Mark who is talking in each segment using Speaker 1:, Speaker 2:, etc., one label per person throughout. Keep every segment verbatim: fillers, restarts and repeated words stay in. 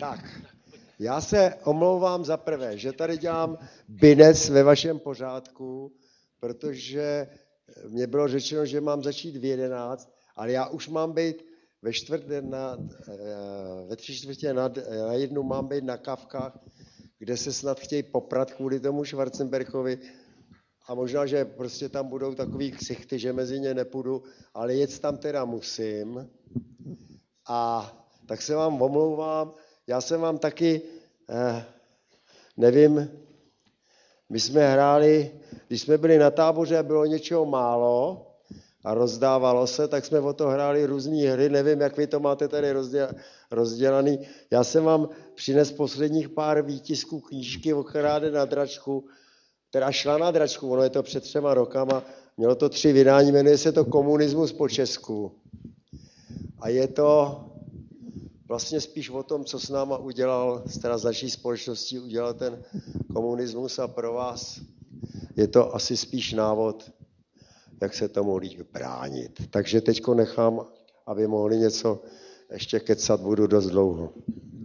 Speaker 1: Tak, já se omlouvám za prvé, že tady dělám binec ve vašem pořádku, protože mně bylo řečeno, že mám začít v jedenáct, ale já už mám být ve čtvrt na, ve tři čtvrtě na, na jednu mám být na Kavkách, kde se snad chtějí poprat kvůli tomu Schwarzenbergovi a možná, že prostě tam budou takový ksichty, že mezi ně nepůjdu, ale jet tam teda musím. A tak se vám omlouvám, já jsem vám taky, eh, nevím, my jsme hráli, když jsme byli na táboře a bylo něčeho málo a rozdávalo se, tak jsme o to hráli různý hry, nevím, jak vy to máte tady rozdělaný. Já jsem vám přines posledních pár výtisků knížky o Kráde na dračku, která šla na dračku, ono je to před třema rokama, mělo to tři vydání, jmenuje se to Komunismus po Česku. A je to vlastně spíš o tom, co s náma udělal, teda z naší společností udělal ten komunismus a pro vás je to asi spíš návod, jak se tomu líp bránit. Takže teďko nechám, aby mohli něco ještě kecat, budu dost dlouho.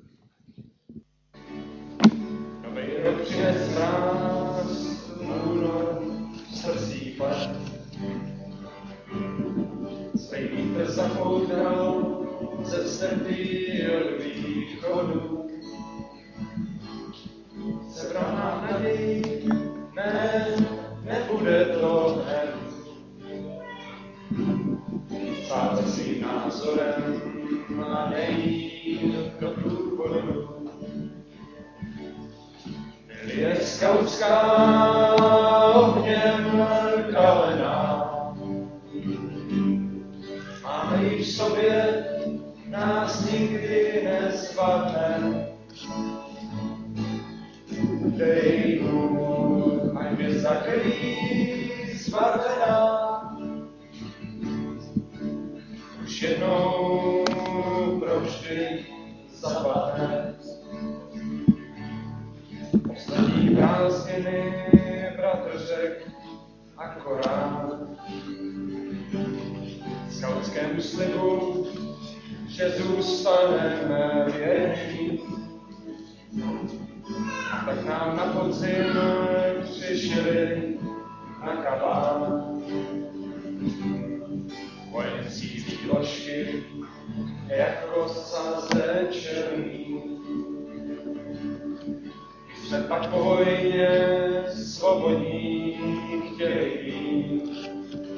Speaker 2: Nový rok přines mráz, únor, srdcí plet. Svej vítr zapoudal ze stepy od východu. Sebraná naděj, ne, nebude to hned. Stále svým názorem a nejít do průchodu. Je skautská ohněm kalená. Máme ji v sobě, nás nikdy nezvadne. Dej Bůh, ať mě zakrý zbarvená. Už jednou provždy zapadne. Poslední prázdniny, bratr řek, akorát. Skautskému slibu, že zůstaneme věrní. A tak nám na podzim přišli na kabán. Vojencí výložky, jako saze černý. My jsme pak po vojně svobodní chtěli být.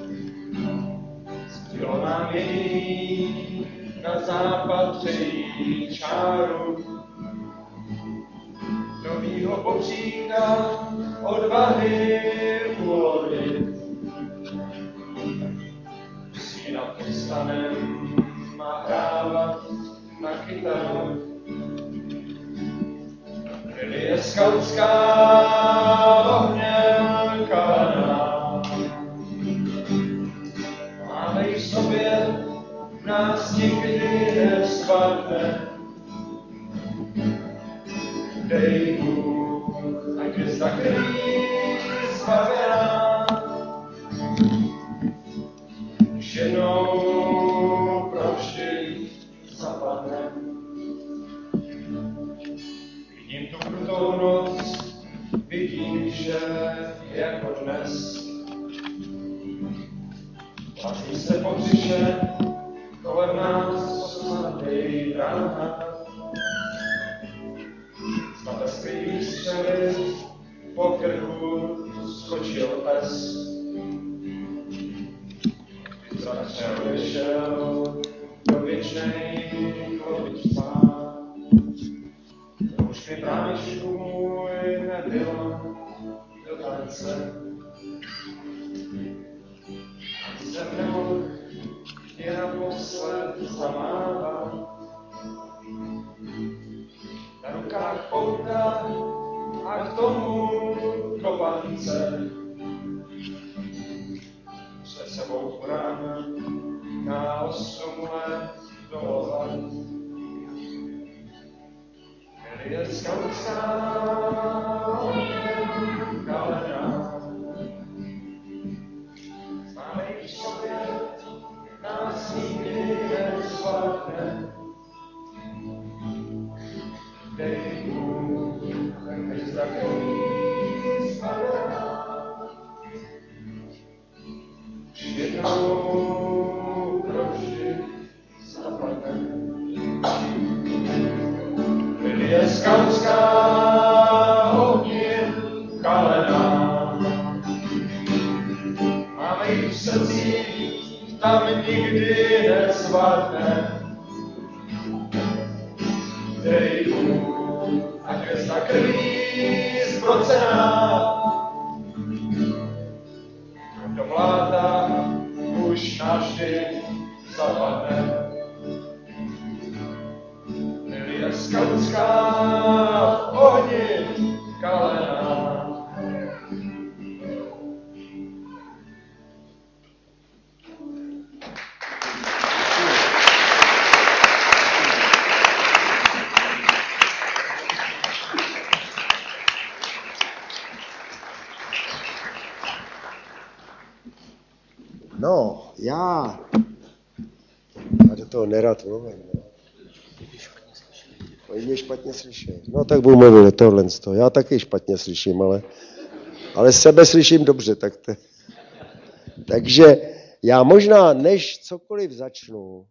Speaker 2: Zbylo nám jediný na západ přejít čáru. Novýho popříka odvahy ulovit. Sínat postanem a hrávat na kytaru. Byli je skautská ohněm kalená. Máme ji v sobě, nás nikdy nevzpadne. Dej Bůh, ať je zakrý zbavená. Už jednou provždy zapadne. Vidím tu krutou noc, vidím, že jako dnes. Platí se po břiše, kolem nás osmatý rána. Svaterský výstřely, po krku skočil pes. Zatřel vyšel do věčnej klovič spát. Už mi právičku můj nebyl do tance. A jsem nemohl je naposled zamávat. Na rukách pouta a k tomu kopance. Před sebou uran na osm let dolovat. Byli je skautská ohněm kalená. Máme ji v sobě, nás nikdy nezvládne. dej Bůh, hvězda, který spadá. Jednou proši zapadne. Je skautská hodně kalená. Máme ji v srdcích, tam nikdy nezvadne. Dej Bůh, a hvězda krví zbrocená. Do mláta už navždy zapadne. Je skautská ohni kalená.
Speaker 1: No, já, já do toho nerad mluvím. No. Oni mě špatně slyší. No tak budu mluvit do tohle. Já taky špatně slyším, ale, ale sebe slyším dobře. Tak to... Takže já možná, než cokoliv začnu,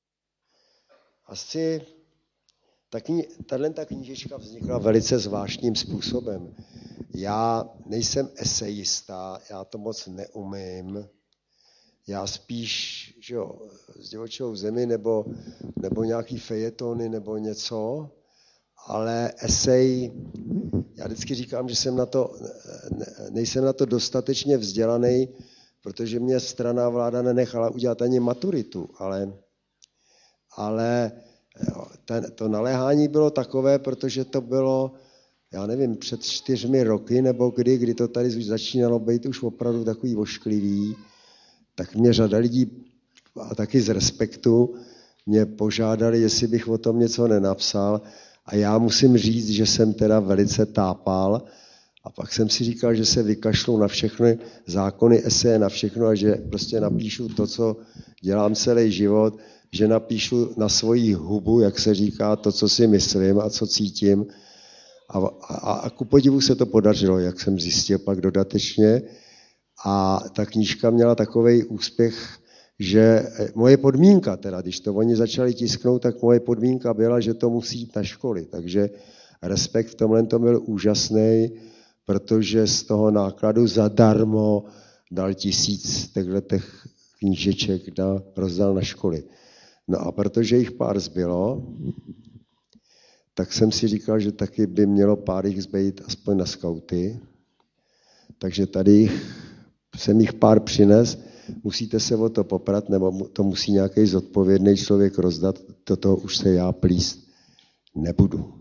Speaker 1: asi tahle ta knížečka vznikla velice zvláštním způsobem. Já nejsem esejista, já to moc neumím. Já spíš, že jo, s divočou v zemi nebo, nebo nějaký fejetony nebo něco, ale esej, já vždycky říkám, že jsem na to, nejsem na to dostatečně vzdělaný, protože mě strana vláda nenechala udělat ani maturitu, ale, ale ten, to naléhání bylo takové, protože to bylo, já nevím, před čtyřmi roky nebo kdy, kdy to tady začínalo být už opravdu takový ošklivý, tak mě řada lidí, a taky z respektu, mě požádali, jestli bych o tom něco nenapsal. A já musím říct, že jsem teda velice tápal. A pak jsem si říkal, že se vykašlu na všechny zákony, eseje, na všechno a že prostě napíšu to, co dělám celý život, že napíšu na svoji hubu, jak se říká, to, co si myslím a co cítím. A, a, a ku podivu se to podařilo, jak jsem zjistil pak dodatečně. A ta knížka měla takovej úspěch, že moje podmínka, teda, když to oni začali tisknout, tak moje podmínka byla, že to musí jít na školy. Takže Respekt v tomhle to byl úžasný, protože z toho nákladu zadarmo dal tisíc těch knížeček, na, rozdal na školy. No a protože jich pár zbylo, tak jsem si říkal, že taky by mělo pár jich zbejt aspoň na skauty. Takže tady jsem jich pár přines, musíte se o to poprat, nebo to musí nějaký zodpovědný člověk rozdat, do toho už se já plíst nebudu.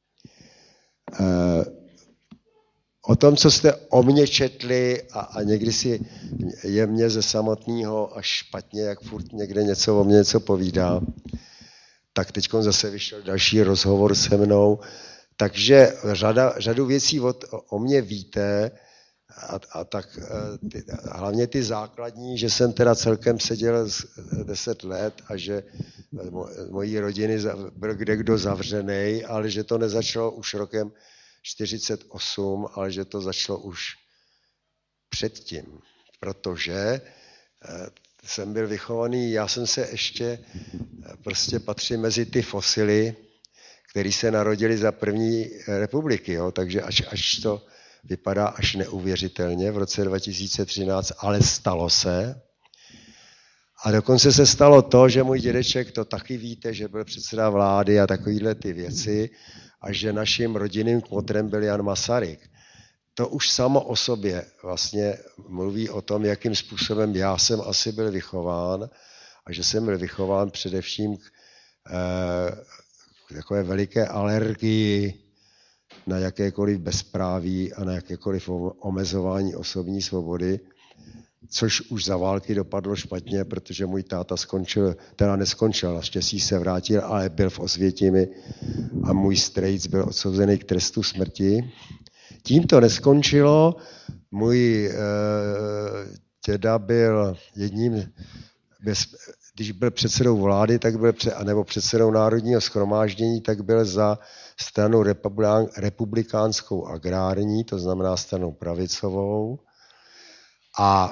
Speaker 1: E, o tom, co jste o mně četli a, a někdy si je mě ze samotného až špatně, jak furt někde něco o mě něco povídá, tak teď zase vyšel další rozhovor se mnou, takže řada, řadu věcí o, o mě víte, a, a tak ty, hlavně ty základní, že jsem teda celkem seděl deset let a že mojí rodiny byl kde kdo zavřený, ale že to nezačalo už rokem čtyřicet osm, ale že to začalo už předtím, protože jsem byl vychovaný, já jsem se ještě prostě patřil mezi ty fosily, který se narodili za první republiky, jo, takže až, až to vypadá až neuvěřitelně v roce dva tisíce třináct, ale stalo se. A dokonce se stalo to, že můj dědeček, to taky víte, že byl předseda vlády a takovýhle ty věci, a že naším rodinným kmotrem byl Jan Masaryk. To už samo o sobě vlastně mluví o tom, jakým způsobem já jsem asi byl vychován a že jsem byl vychován především k, eh, k takové veliké alergii na jakékoliv bezpráví a na jakékoliv omezování osobní svobody, což už za války dopadlo špatně, protože můj táta skončil, teda neskončil, naštěstí se vrátil, ale byl v Osvětimi a můj strejc byl odsouzený k trestu smrti. Tím to neskončilo, můj e, děda byl jedním, bez, když byl předsedou vlády, tak byl před, nebo předsedou Národního shromáždění, tak byl za stranu republikánskou agrární, to znamená stranu pravicovou. A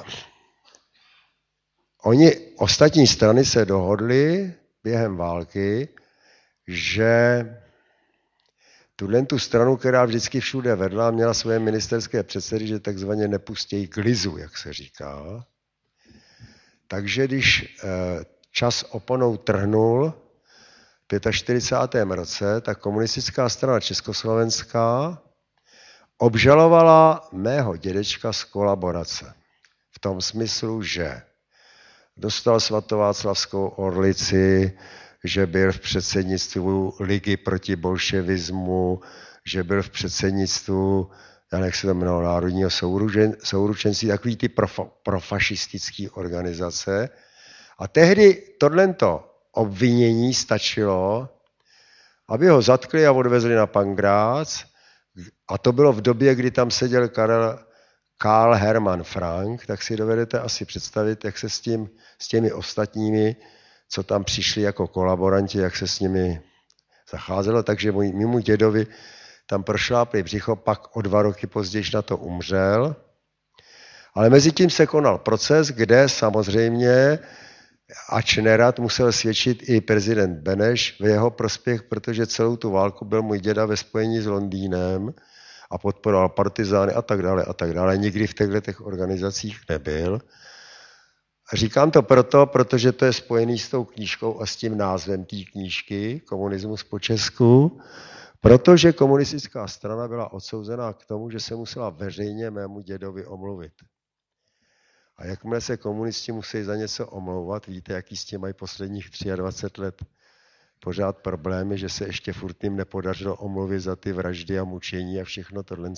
Speaker 1: oni, ostatní strany se dohodly během války, že tuhle tu stranu, která vždycky všude vedla, měla svoje ministerské předsedy, že takzvaně nepustějí k lizu, jak se říká. Takže když čas oponou trhnul v čtyřicátém pátém roce, tak komunistická strana československá obžalovala mého dědečka z kolaborace. V tom smyslu, že dostal svatováclavskou orlici, že byl v předsednictvu Ligy proti bolševismu, že byl v předsednictvu, já nech se to jmenovalo, Národního souručenství, takový ty profa, profašistické organizace. A tehdy tohleto obvinění stačilo, aby ho zatkli a odvezli na Pankrác. A to bylo v době, kdy tam seděl Karel, Karl Hermann Frank, tak si dovedete asi představit, jak se s, tím, s těmi ostatními, co tam přišli jako kolaboranti, jak se s nimi zacházelo. Takže můj, mému dědovi tam prošlápli břicho, pak o dva roky později na to umřel. Ale mezi tím se konal proces, kde samozřejmě, ač nerad, musel svědčit i prezident Beneš v jeho prospěch, protože celou tu válku byl můj děda ve spojení s Londýnem a podporoval partizány a tak dále a tak dále. Nikdy v těchto organizacích nebyl. Říkám to proto, protože to je spojený s tou knížkou a s tím názvem té knížky, Komunismus po Česku, protože komunistická strana byla odsouzená k tomu, že se musela veřejně mému dědovi omluvit. A jakmile se komunisti musí za něco omlouvat, víte, jaký s tím mají posledních dvacet tři let pořád problémy, že se ještě furt jim nepodařilo omluvit za ty vraždy a mučení a všechno tohle.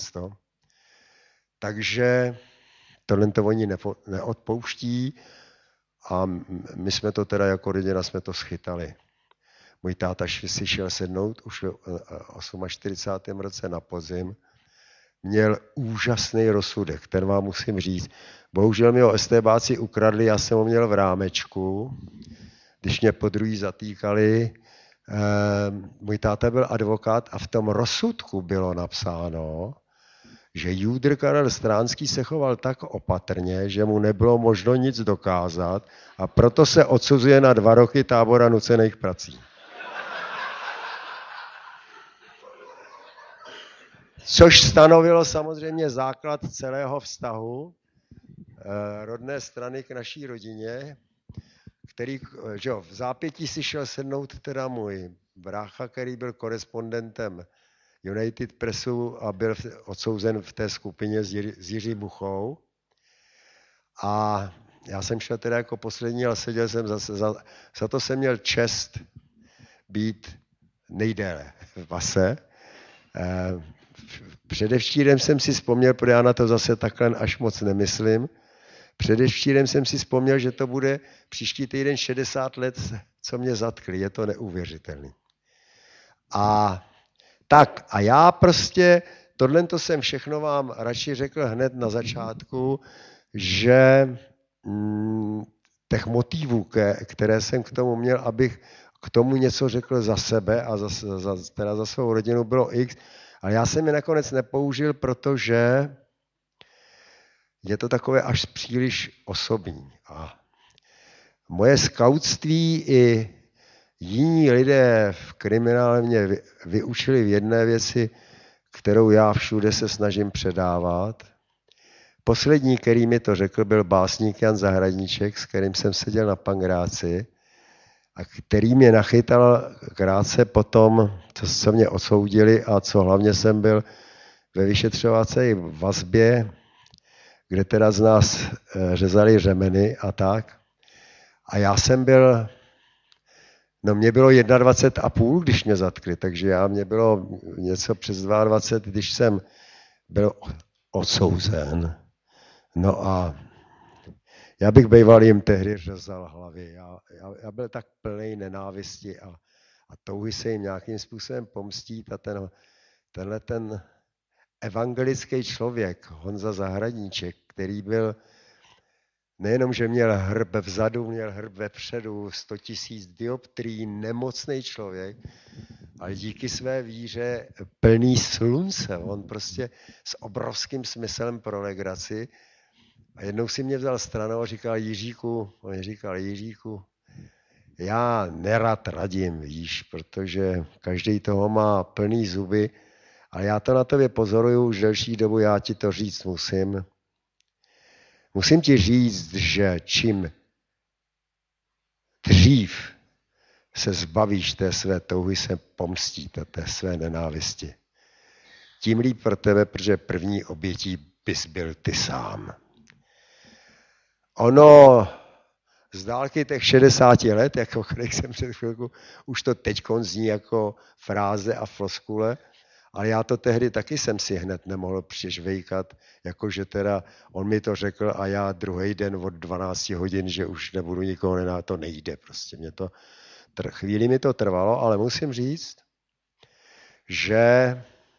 Speaker 1: Takže tohle to oni neodpouští a my jsme to teda jako rodina jsme to schytali. Můj táta si šel sednout už v čtyřicátém osmém roce na podzim. Měl úžasný rozsudek, ten vám musím říct. Bohužel mi ho estébáci ukradli, já jsem ho měl v rámečku. Když mě podruhý zatýkali, eh, můj táta byl advokát a v tom rozsudku bylo napsáno, že Júdr Karel Stránský se choval tak opatrně, že mu nebylo možno nic dokázat a proto se odsuzuje na dva roky tábora nucených prací. Což stanovilo samozřejmě základ celého vztahu eh, rodné strany k naší rodině, který, že jo, v zápětí si šel sednout teda můj brácha, který byl korespondentem United Pressu a byl odsouzen v té skupině s, Jiří, s Jiří Buchou. A já jsem šel teda jako poslední, ale seděl jsem zase, za, za to jsem měl čest být nejdéle v base. Eh, Předevčírem jsem si vzpomněl, protože já na to zase takhle až moc nemyslím, předevčírem jsem si vzpomněl, že to bude příští týden šedesát let, co mě zatkli. Je to neuvěřitelný. A tak, a já prostě, tohle to jsem všechno vám radši řekl hned na začátku, že mm, těch motivů, které jsem k tomu měl, abych k tomu něco řekl za sebe a za, za, teda za svou rodinu, bylo x, ale já jsem je nakonec nepoužil, protože je to takové až příliš osobní. A moje skautství i jiní lidé v kriminále mě vyučili v jedné věci, kterou já všude se snažím předávat. Poslední, který mi to řekl, byl básník Jan Zahradníček, s kterým jsem seděl na Pankráci a který mě nachytal krátce potom, co, co mě odsoudili a co hlavně jsem byl ve vyšetřovací vazbě, kde teda z nás řezali řemeny a tak. A já jsem byl, no mě bylo dvacet jedna a půl, když mě zatkli, takže já mě bylo něco přes dvacet dva, když jsem byl odsouzen. No a já bych býval jim tehdy řezal hlavy. Já, já, já byl tak plný nenávisti a, a touhy se jim nějakým způsobem pomstít a ten, tenhle ten evangelický člověk, Honza Zahradníček, který byl nejenom, že měl hrb vzadu, měl hrb vepředu, sto tisíc dioptrií, nemocný člověk, ale díky své víře plný slunce. On prostě s obrovským smyslem pro legraci. A jednou si mě vzal stranou a říkal, Jiříku, on říkal, Jiříku, já nerad radím, víš, protože každý toho má plný zuby, ale já to na tobě pozoruju už delší dobu, já ti to říct musím. Musím ti říct, že čím dřív se zbavíš té své touhy se pomstít a té své nenávisti, tím líp pro tebe, protože první obětí bys byl ty sám. Ono z dálky těch šedesáti let, jako když jsem před chvilku, už to teďkon zní jako fráze a floskule, ale já to tehdy taky jsem si hned nemohl přižvejkat, jakože teda on mi to řekl a já druhý den od dvanácti hodin, že už nebudu nikoho nená, to nejde prostě. Mě to, chvíli mi to trvalo, ale musím říct, že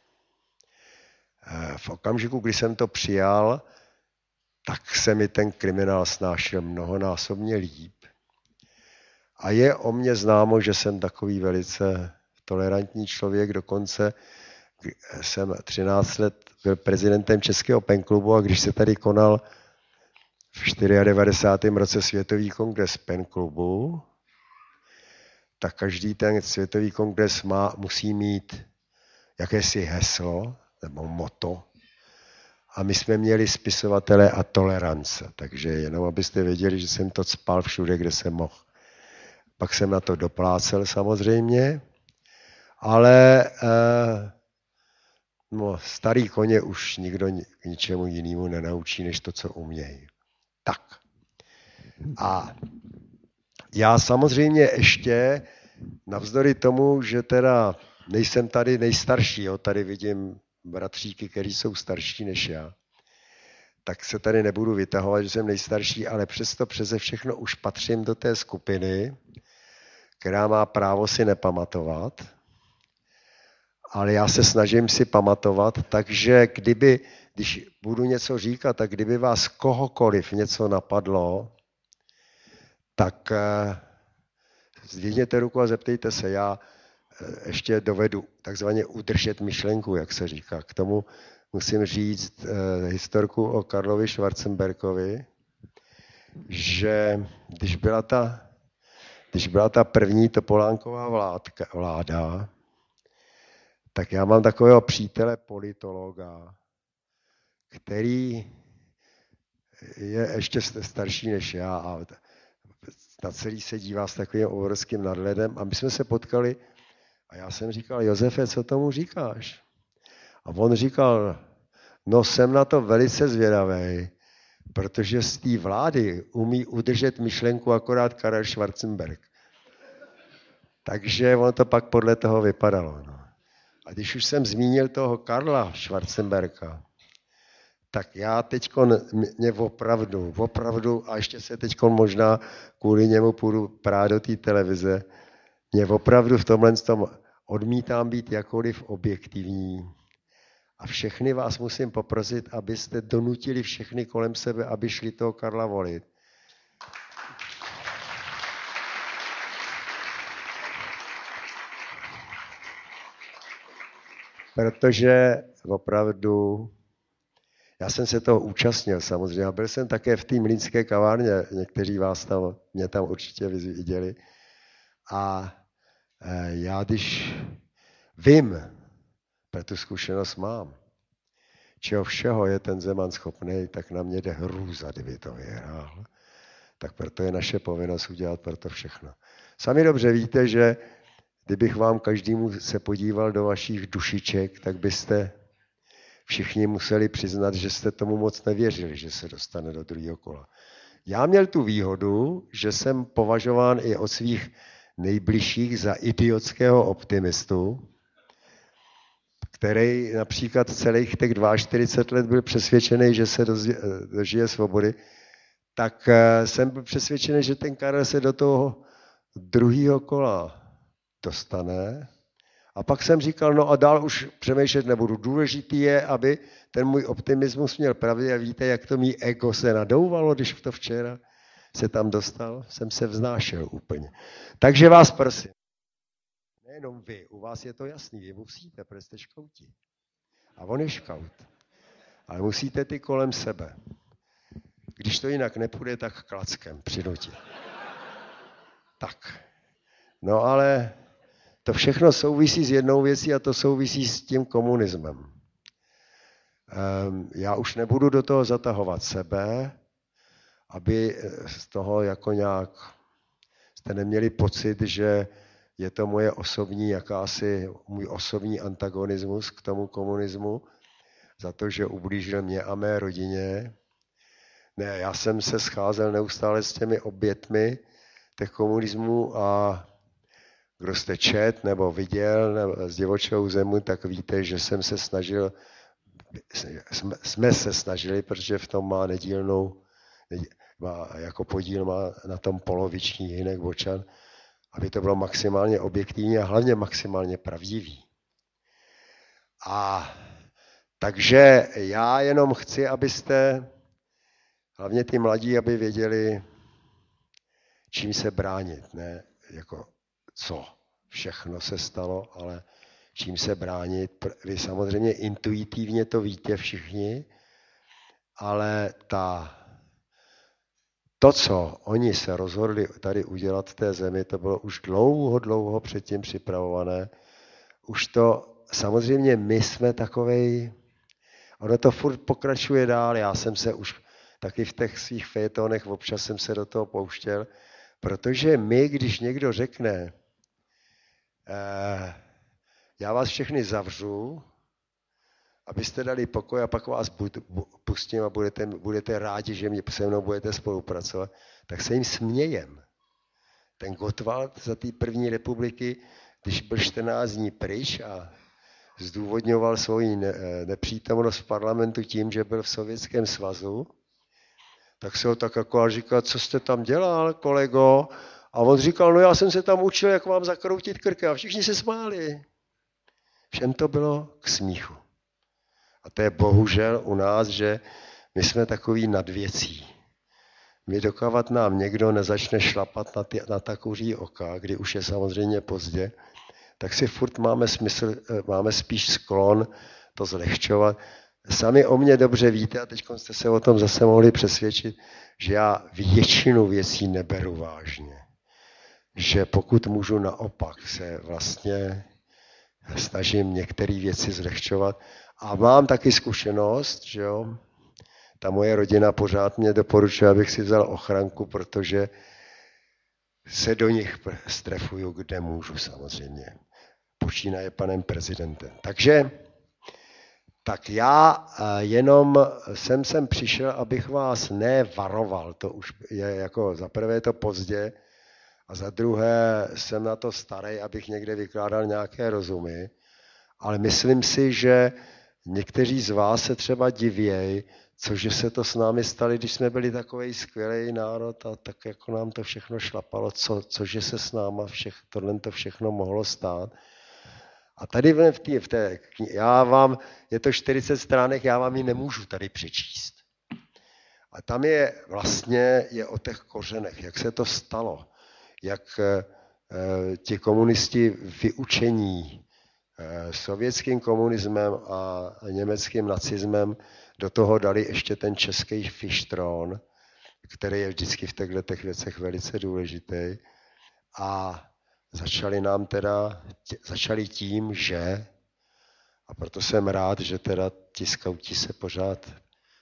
Speaker 1: v okamžiku, kdy jsem to přijal, tak se mi ten kriminál snášel mnohonásobně líp. A je o mně známo, že jsem takový velice tolerantní člověk, dokonce jsem třináct let byl prezidentem Českého penklubu a když se tady konal v devadesátém čtvrtém roce Světový kongres penklubu, tak každý ten Světový kongres má, musí mít jakési heslo nebo motto. A my jsme měli spisovatele a tolerance, takže jenom abyste věděli, že jsem to cpal všude, kde jsem mohl. Pak jsem na to doplácel samozřejmě, ale eh, no, starý koně už nikdo k ničemu jinému nenaučí, než to, co umějí. Tak. A já samozřejmě ještě, navzdory tomu, že teda nejsem tady nejstarší, jo, tady vidím bratříky, kteří jsou starší než já, tak se tady nebudu vytahovat, že jsem nejstarší, ale přesto přeze všechno už patřím do té skupiny, která má právo si nepamatovat, ale já se snažím si pamatovat, takže kdyby, když budu něco říkat, tak kdyby vás kohokoliv něco napadlo, tak zdvihněte ruku a zeptejte se, já ještě dovedu takzvaně udržet myšlenku, jak se říká. K tomu musím říct eh, historku o Karlovi Schwarzenbergovi, že když byla ta, když byla ta první Topolánková vládka, vláda, tak já mám takového přítele politologa, který je ještě starší než já a na celý se dívá s takovým obrovským nadhledem a my jsme se potkali a já jsem říkal, Josefe, co tomu říkáš? A on říkal, no jsem na to velice zvědavý, protože z té vlády umí udržet myšlenku akorát Karel Schwarzenberg. Takže ono to pak podle toho vypadalo. No. A když už jsem zmínil toho Karla Schwarzenberga, tak já teďko mě opravdu, opravdu, a ještě se teďko možná kvůli němu půjdu prát do té televize, mě opravdu v tomhle tom odmítám být jakkoliv objektivní. A všechny vás musím poprosit, abyste donutili všechny kolem sebe, aby šli toho Karla volit. Protože opravdu, já jsem se toho účastnil samozřejmě, byl jsem také v té mlýnské kavárně, někteří vás tam, mě tam určitě viděli. A já když vím, protože tu zkušenost mám, čeho všeho je ten Zeman schopný, tak na mě jde hrůza, kdyby to vyhrál. Tak proto je naše povinnost udělat pro to všechno. Sami dobře víte, že kdybych vám každému se podíval do vašich dušiček, tak byste všichni museli přiznat, že jste tomu moc nevěřili, že se dostane do druhého kola. Já měl tu výhodu, že jsem považován i od svých nejbližších za idiotského optimistu, který například celých těch čtyřicet dva let byl přesvědčený, že se dožije svobody, tak jsem byl přesvědčený, že ten Karel se do toho druhého kola dostane A pak jsem říkal, no a dál už přemýšlet nebudu. Důležitý je, aby ten můj optimismus měl pravdu a víte, jak to mý ego se nadouvalo, když to včera se tam dostal, jsem se vznášel úplně. Takže vás prosím, nejenom vy, u vás je to jasný, vy musíte, protože jste škouti. A on je škaut. Ale musíte ty kolem sebe. Když to jinak nepůjde, tak klackem přinutit. Tak. No ale to všechno souvisí s jednou věcí a to souvisí s tím komunismem. Já už nebudu do toho zatahovat sebe, aby z toho jako nějak jste neměli pocit, že je to moje osobní jakási, můj osobní antagonismus k tomu komunismu, za to, že ublížil mě a mé rodině. Ne, já jsem se scházel neustále s těmi obětmi těch komunismů a kdo jste čet nebo viděl nebo z Divočeho zemi, tak víte, že jsem se snažil, jsme, jsme se snažili, protože v tom má nedílnou, má, jako podíl má na tom poloviční Hynek Bočan, aby to bylo maximálně objektivní a hlavně maximálně pravdivý. A takže já jenom chci, abyste, hlavně ty mladí, aby věděli, čím se bránit, ne jako co všechno se stalo, ale čím se bránit. Vy samozřejmě intuitivně to víte všichni, ale ta, to, co oni se rozhodli tady udělat v té zemi, to bylo už dlouho, dlouho předtím připravované. Už to, samozřejmě my jsme takovej, ono to furt pokračuje dál, já jsem se už taky v těch svých fejetonech občas jsem se do toho pouštěl, protože my, když někdo řekne, eh, já vás všechny zavřu, abyste dali pokoj a pak vás bud, bu, pustím a budete, budete rádi, že mě, se mnou budete spolupracovat, tak se jim smějem. Ten Gottwald za té první republiky, když byl čtrnáct dní pryč a zdůvodňoval svoji ne, nepřítomnost v parlamentu tím, že byl v Sovětském svazu, tak se ho tak jako říkal, co jste tam dělal, kolego? A on říkal, no já jsem se tam učil, jak vám zakroutit krky. A všichni se smáli. Všem to bylo k smíchu. A to je bohužel u nás, že my jsme takový nadvěcí. My dokávat nám někdo nezačne šlapat na, ty, na ta kuří oka, kdy už je samozřejmě pozdě, tak si furt máme smysl, máme spíš sklon to zlehčovat. Sami o mě dobře víte, a teď jste se o tom zase mohli přesvědčit, že já většinu věcí neberu vážně. Že pokud můžu naopak se vlastně snažím některé věci zlehčovat. A mám taky zkušenost, že jo, ta moje rodina pořád mě doporučuje, abych si vzal ochranku, protože se do nich strefuju, kde můžu samozřejmě. Počínaje panem prezidentem. Takže tak já jenom jsem sem přišel, abych vás nevaroval, to už je jako za prvé je to pozdě a za druhé jsem na to starý, abych někde vykládal nějaké rozumy, ale myslím si, že někteří z vás se třeba divějí, cože se to s námi stali, když jsme byli takovej skvělý národ a tak jako nám to všechno šlapalo, co, cože se s náma všech, tohle to všechno mohlo stát. A tady v té, v té já vám, je to čtyřicet stránek, já vám ji nemůžu tady přečíst. A tam je vlastně je o těch kořenech, jak se to stalo, jak e, ti komunisti vyučení e, sovětským komunismem a německým nacismem do toho dali ještě ten český fištron, který je vždycky v těchto těch věcech velice důležitý. A začali nám teda, tě, začali tím, že, a proto jsem rád, že teda ti skauti se pořád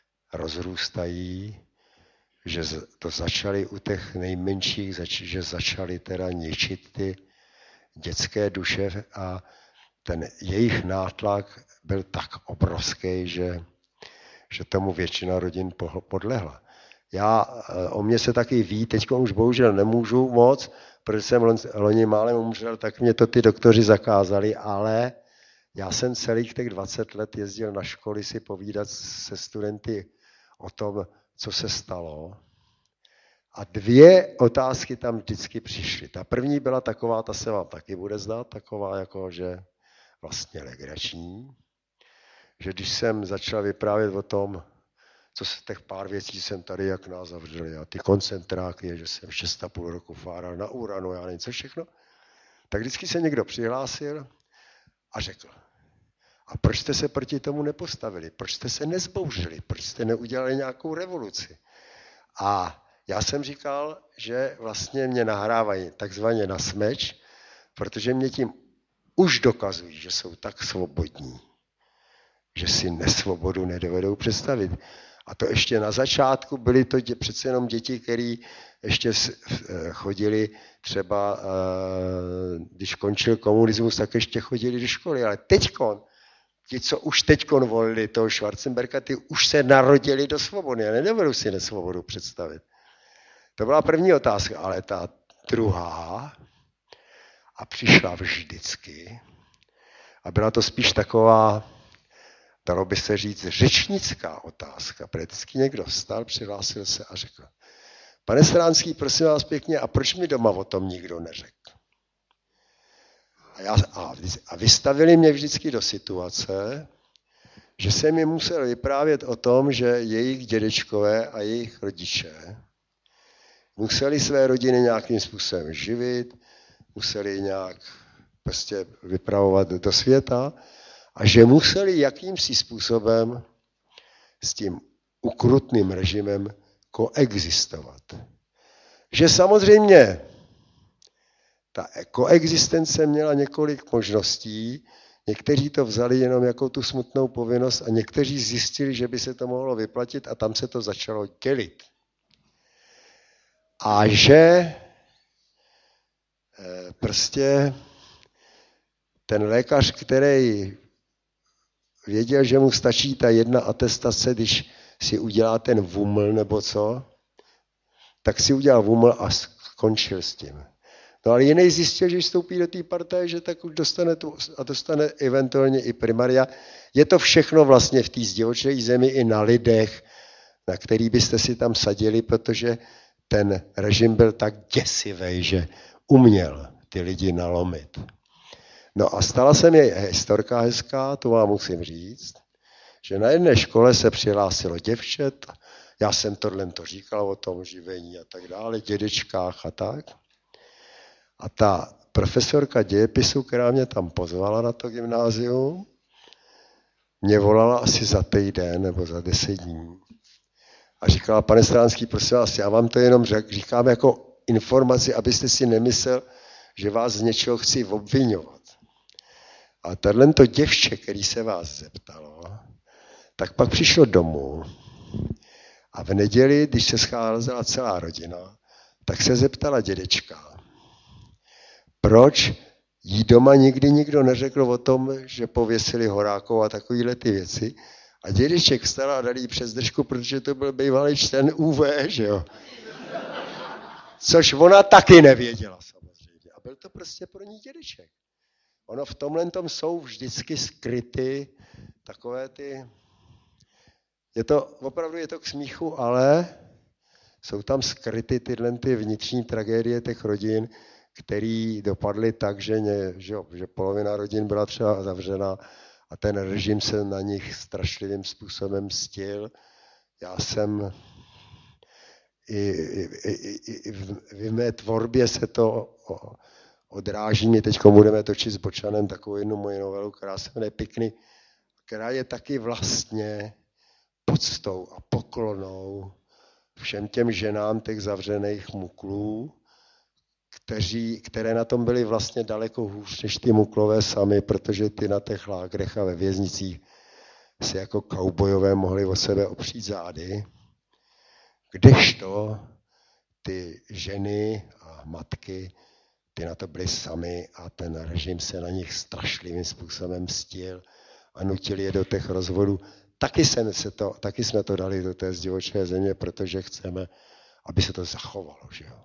Speaker 1: rozrůstají, že to začali u těch nejmenších, že začali teda ničit ty dětské duše a ten jejich nátlak byl tak obrovský, že, že tomu většina rodin podlehla. Já, o mě se taky ví, teď už bohužel nemůžu moc, protože jsem loni málem umřel, tak mě to ty doktoři zakázali, ale já jsem celých těch dvacet let jezdil na školy si povídat se studenty o tom, co se stalo. A dvě otázky tam vždycky přišly. Ta první byla taková, ta se vám taky bude znát, taková jako, že vlastně legrační, že když jsem začal vyprávět o tom, co se těch pár věcí jsem tady, jak nás zavřeli, a ty koncentráky, že jsem šest a půl roku fáral na uranu, já nevím co všechno, tak vždycky se někdo přihlásil a řekl, a proč jste se proti tomu nepostavili? Proč jste se nezbouřili? Proč jste neudělali nějakou revoluci? A já jsem říkal, že vlastně mě nahrávají takzvaně na smeč, protože mě tím už dokazují, že jsou tak svobodní, že si nesvobodu nedovedou představit. A to ještě na začátku byly to dě, přece jenom děti, které ještě chodili třeba, když končil komunismus, tak ještě chodili do školy. Ale teďkon, ti, co už teďkon volili toho Schwarzenberga, ty už se narodili do svobody. Já nedovedu si nesvobodu představit. To byla první otázka, ale ta druhá, a přišla vždycky, a byla to spíš taková, dalo by se říct, řečnická otázka. Protože vždycky někdo vstal, přihlásil se a řekl, pane Stránský, prosím vás pěkně, a proč mi doma o tom nikdo neřekl? A, já, a, a vystavili mě vždycky do situace, že jsem jim musel vyprávět o tom, že jejich dědečkové a jejich rodiče museli své rodiny nějakým způsobem živit, museli nějak prostě vypravovat do světa a že museli jakýmsi způsobem s tím ukrutným režimem koexistovat. Že samozřejmě ta koexistence měla několik možností, někteří to vzali jenom jako tu smutnou povinnost a někteří zjistili, že by se to mohlo vyplatit a tam se to začalo dělit. A že prostě ten lékař, který věděl, že mu stačí ta jedna atestace, když si udělá ten vuml nebo co, tak si udělal vuml a skončil s tím. No ale jiný zjistil, že když vstoupí do té partaje, že tak už dostane tu a dostane eventuálně i primaria. Je to všechno vlastně v té zdivočelé zemi i na lidech, na který byste si tam sadili, protože ten režim byl tak děsivý, že uměl ty lidi nalomit. No a stala se mi historka hezká, to vám musím říct, že na jedné škole se přihlásilo děvčet, já jsem tohle to říkal o tom živení a tak dále, dědečkách a tak. A ta profesorka dějepisu, která mě tam pozvala na to gymnázium, mě volala asi za týden nebo za deset dní. A říkala, pane Stránský, prosím vás, já vám to jenom řek, říkám jako informaci, abyste si nemyslel, že vás z něčeho chci obviňovat. A tohle děvče, který se vás zeptalo, tak pak přišlo domů a v neděli, když se scházela celá rodina, tak se zeptala dědečka, proč jí doma nikdy nikdo neřekl o tom, že pověsili Horákovou a takovýhle ty věci. A dědeček vstal a dal jí přes držku, protože to byl bývalý člen U V, že jo. Což ona taky nevěděla samozřejmě. A byl to prostě pro ní dědeček. Ono v tomhle tom jsou vždycky skryty takové ty... Je to, opravdu je to k smíchu, ale jsou tam skryty tyhle ty vnitřní tragédie těch rodin, který dopadly tak, že, ně, že, že polovina rodin byla třeba zavřena a ten režim se na nich strašlivým způsobem mstil. Já jsem i, i, i, i v mé tvorbě se to odráží. My teď budeme točit s Bočanem takovou jednu moji novelu, která se jmenuje Pikny, která je taky vlastně poctou a poklonou všem těm ženám těch zavřených muklů, kteří, které na tom byly vlastně daleko hůř než ty muklové sami, protože ty na těch lágrech a ve věznicích si jako kaubojové mohli o sebe opřít zády, kdežto ty ženy a matky, ty na to byly sami a ten režim se na nich strašlivým způsobem mstil a nutil je do těch rozvodů. Taky, jsem se to, taky jsme to dali do té zdivočné země, protože chceme, aby se to zachovalo. Že jo?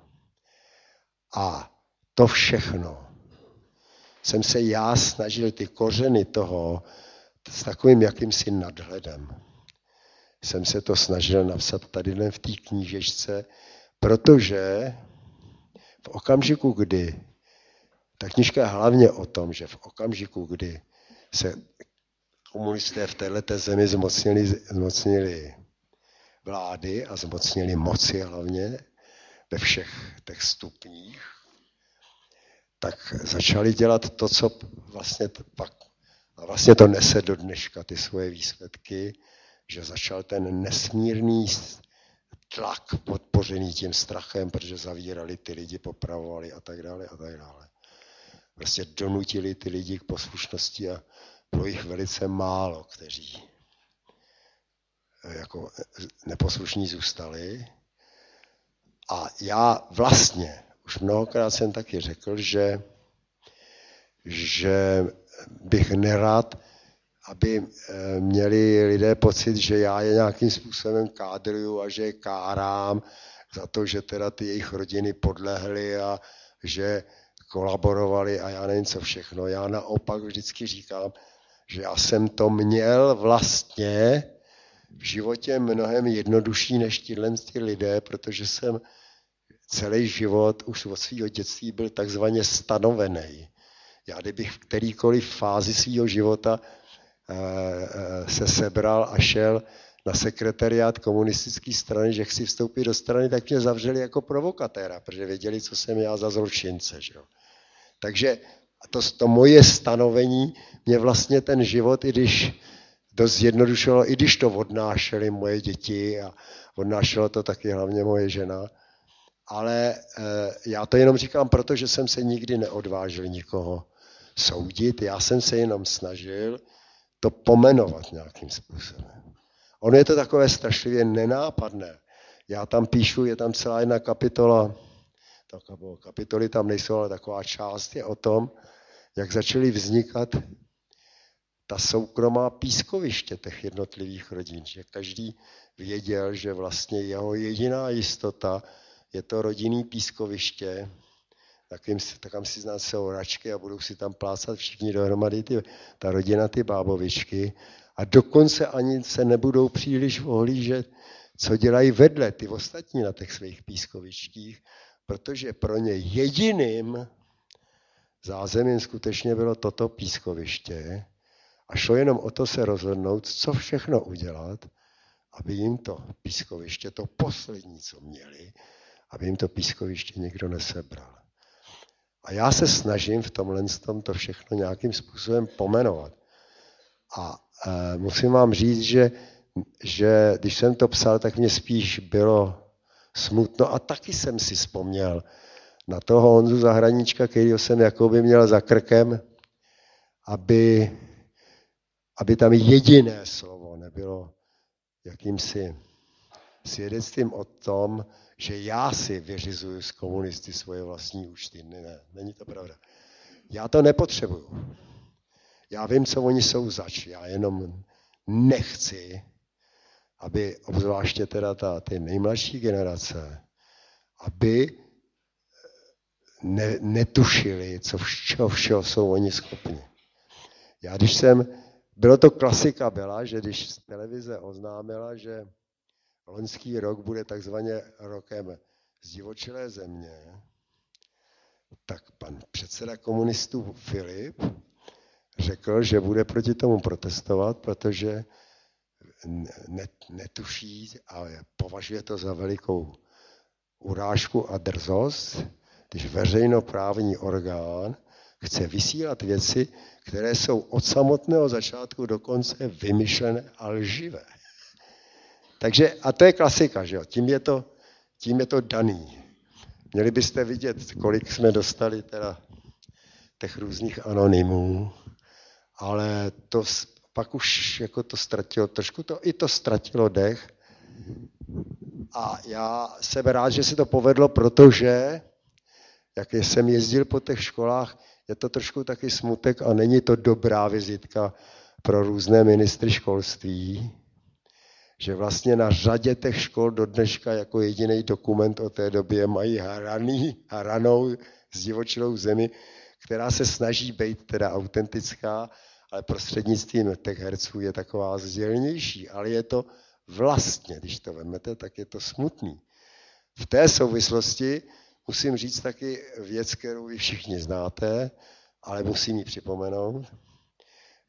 Speaker 1: A to všechno jsem se já snažil ty kořeny toho s takovým jakýmsi nadhledem. Jsem se to snažil napsat tady v té knížečce, protože v okamžiku, kdy, ta knížka je hlavně o tom, že v okamžiku, kdy se komunisté v této zemi zmocnili, zmocnili vlády a zmocnili moci hlavně ve všech těch stupních, tak začali dělat to, co vlastně pak, a vlastně to nese do dneška ty svoje výsledky, že začal ten nesmírný tlak podpořený tím strachem, protože zavírali ty lidi, popravovali a tak dále a tak dále. Prostě donutili ty lidi k poslušnosti a bylo jich velice málo, kteří jako neposlušní zůstali. A já vlastně, už mnohokrát jsem taky řekl, že, že bych nerad, aby měli lidé pocit, že já je nějakým způsobem kádruju a že je kárám za to, že teda ty jejich rodiny podlehly a že kolaborovali a já nevím co všechno. Já naopak vždycky říkám, že já jsem to měl vlastně v životě mnohem jednodušší než tyhle ty lidé, protože jsem celý život už od svého dětství byl takzvaně stanovený. Já kdybych v kterýkoliv fázi svého života se sebral a šel na sekretariát komunistické strany, že chci vstoupit do strany, tak mě zavřeli jako provokatéra, protože věděli, co jsem já za zločince. Že? Takže to, to moje stanovení mě vlastně ten život, i když dost zjednodušilo, i když to odnášely moje děti a odnášelo to taky hlavně moje žena, ale e, já to jenom říkám, protože jsem se nikdy neodvážil nikoho soudit, já jsem se jenom snažil to pomenovat nějakým způsobem. Ono je to takové strašlivě nenápadné. Já tam píšu, je tam celá jedna kapitola, kapitoly tam nejsou, ale taková část je o tom, jak začaly vznikat ta soukromá pískoviště těch jednotlivých rodin. Že každý věděl, že vlastně jeho jediná jistota je to rodinný pískoviště, takým si, takam si znát se oračky a budou si tam plácat všichni dohromady, ty, ta rodina, ty bábovičky. A dokonce ani se nebudou příliš ohlížet, co dělají vedle ty ostatní na těch svých pískovištích, protože pro ně jediným zázemím skutečně bylo toto pískoviště a šlo jenom o to se rozhodnout, co všechno udělat, aby jim to pískoviště, to poslední, co měli, aby jim to pískoviště někdo nesebral. A já se snažím v tomhle tom to všechno nějakým způsobem pomenovat. A e, musím vám říct, že, že když jsem to psal, tak mě spíš bylo smutno a taky jsem si vzpomněl na toho Honzu Zahradníčka, kterýho jsem jakoby měl za krkem, aby, aby tam jediné slovo nebylo jakýmsi svědectvím o tom, že já si vyřizuju z komunisty svoje vlastní účty. Ne, není to pravda. Já to nepotřebuju. Já vím, co oni jsou zač. Já jenom nechci, aby obzvláště teda ta, ty nejmladší generace, aby ne, netušili, co všeho, všeho jsou oni schopni. Já když jsem, bylo to klasika byla, že když televize oznámila, že loňský rok bude takzvaně rokem zdivočelé země, tak pan předseda komunistů Filip řekl, že bude proti tomu protestovat, protože netuší a považuje to za velikou urážku a drzost, když veřejnoprávní orgán chce vysílat věci, které jsou od samotného začátku do konce vymyšlené a lživé. Takže, a to je klasika, že jo? Tím je to, tím je to daný. Měli byste vidět, kolik jsme dostali teda těch různých anonymů, ale to pak už jako to ztratilo, trošku to i to ztratilo dech. A já jsem rád, že se to povedlo, protože, jak jsem jezdil po těch školách, je to trošku taky smutek a není to dobrá vizitka pro různé ministry školství, že vlastně na řadě těch škol do dneška jako jediný dokument o té době mají hraný, hranou zdivočilou zemi, která se snaží být teda autentická, ale prostřednictvím těch herců je taková sdělnější, ale je to vlastně, když to vezmete, tak je to smutný. V té souvislosti musím říct taky věc, kterou vy všichni znáte, ale musím ji připomenout,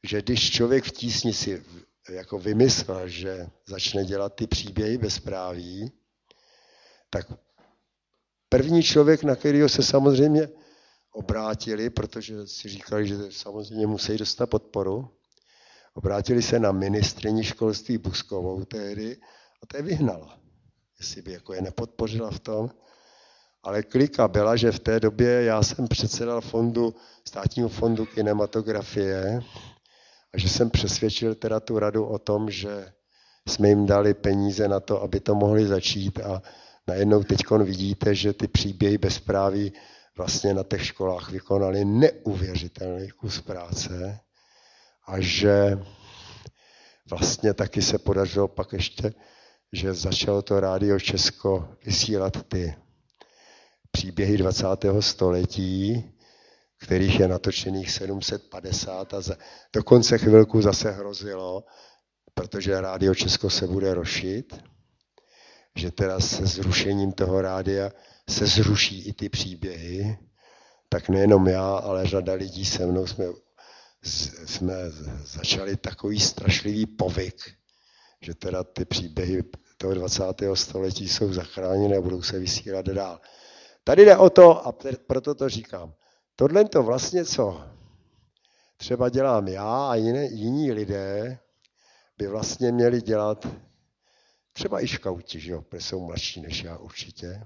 Speaker 1: že když člověk v tísni si jako vymyslel, že začne dělat ty příběhy bezpráví, tak první člověk, na kterého se samozřejmě obrátili, protože si říkali, že samozřejmě musí dostat podporu, obrátili se na ministryni školství Buskovou tehdy a to je vyhnala. Jestli by jako je nepodpořila v tom. Ale klika byla, že v té době já jsem předsedal fondu, státního fondu kinematografie a že jsem přesvědčil teda tu radu o tom, že jsme jim dali peníze na to, aby to mohli začít a najednou teďkon vidíte, že ty příběhy bezpráví vlastně na těch školách vykonali neuvěřitelný kus práce a že vlastně taky se podařilo pak ještě, že začalo to Rádio Česko vysílat ty příběhy dvacátého století, kterých je natočených sedm set padesát a za, dokonce chvilku zase hrozilo, protože Rádio Česko se bude rušit, že teda se zrušením toho rádia se zruší i ty příběhy, tak nejenom já, ale řada lidí se mnou jsme, jsme začali takový strašlivý povyk, že teda ty příběhy toho dvacátého století jsou zachráněné a budou se vysílat dál. Tady jde o to, a proto to říkám, tohle to vlastně, co třeba dělám já a jiné, jiní lidé, by vlastně měli dělat třeba i škauti, že jo, protože jsou mladší než já určitě.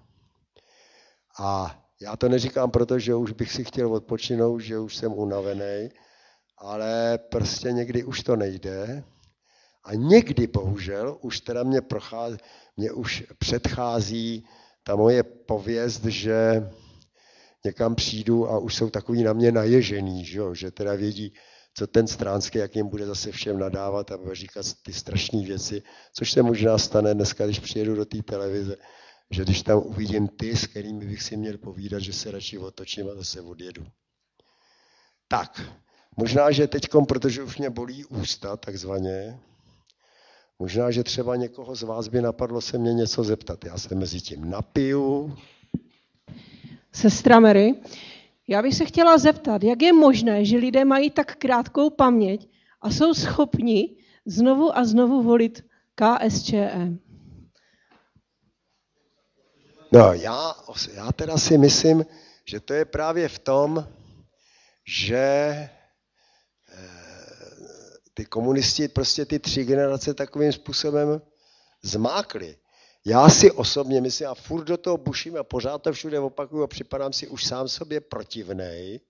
Speaker 1: A já to neříkám proto, že už bych si chtěl odpočinout, že už jsem unavený, ale prostě někdy už to nejde. A někdy bohužel už teda mě, prochází, mě už předchází ta moje pověst, že někam přijdu a už jsou takový na mě naježený, že, jo? Že teda vědí, co ten Stránský, jak jim bude zase všem nadávat a bude říkat ty strašné věci, což se možná stane dneska, když přijedu do té televize, že když tam uvidím ty, s kterými bych si měl povídat, že se radši otočím a zase odjedu. Tak, možná, že teďkom, protože už mě bolí ústa, takzvaně, možná, že třeba někoho z vás by napadlo se mě něco zeptat. Já se mezi tím napiju.
Speaker 3: Sestra Mary, já bych se chtěla zeptat, jak je možné, že lidé mají tak krátkou paměť a jsou schopni znovu a znovu volit K S Č M?
Speaker 1: No, já, já teda si myslím, že to je právě v tom, že ty komunisti prostě ty tři generace takovým způsobem zmákli. Já si osobně myslím, a furt do toho buším a pořád to všude opakuju a připadám si už sám sobě protivnej,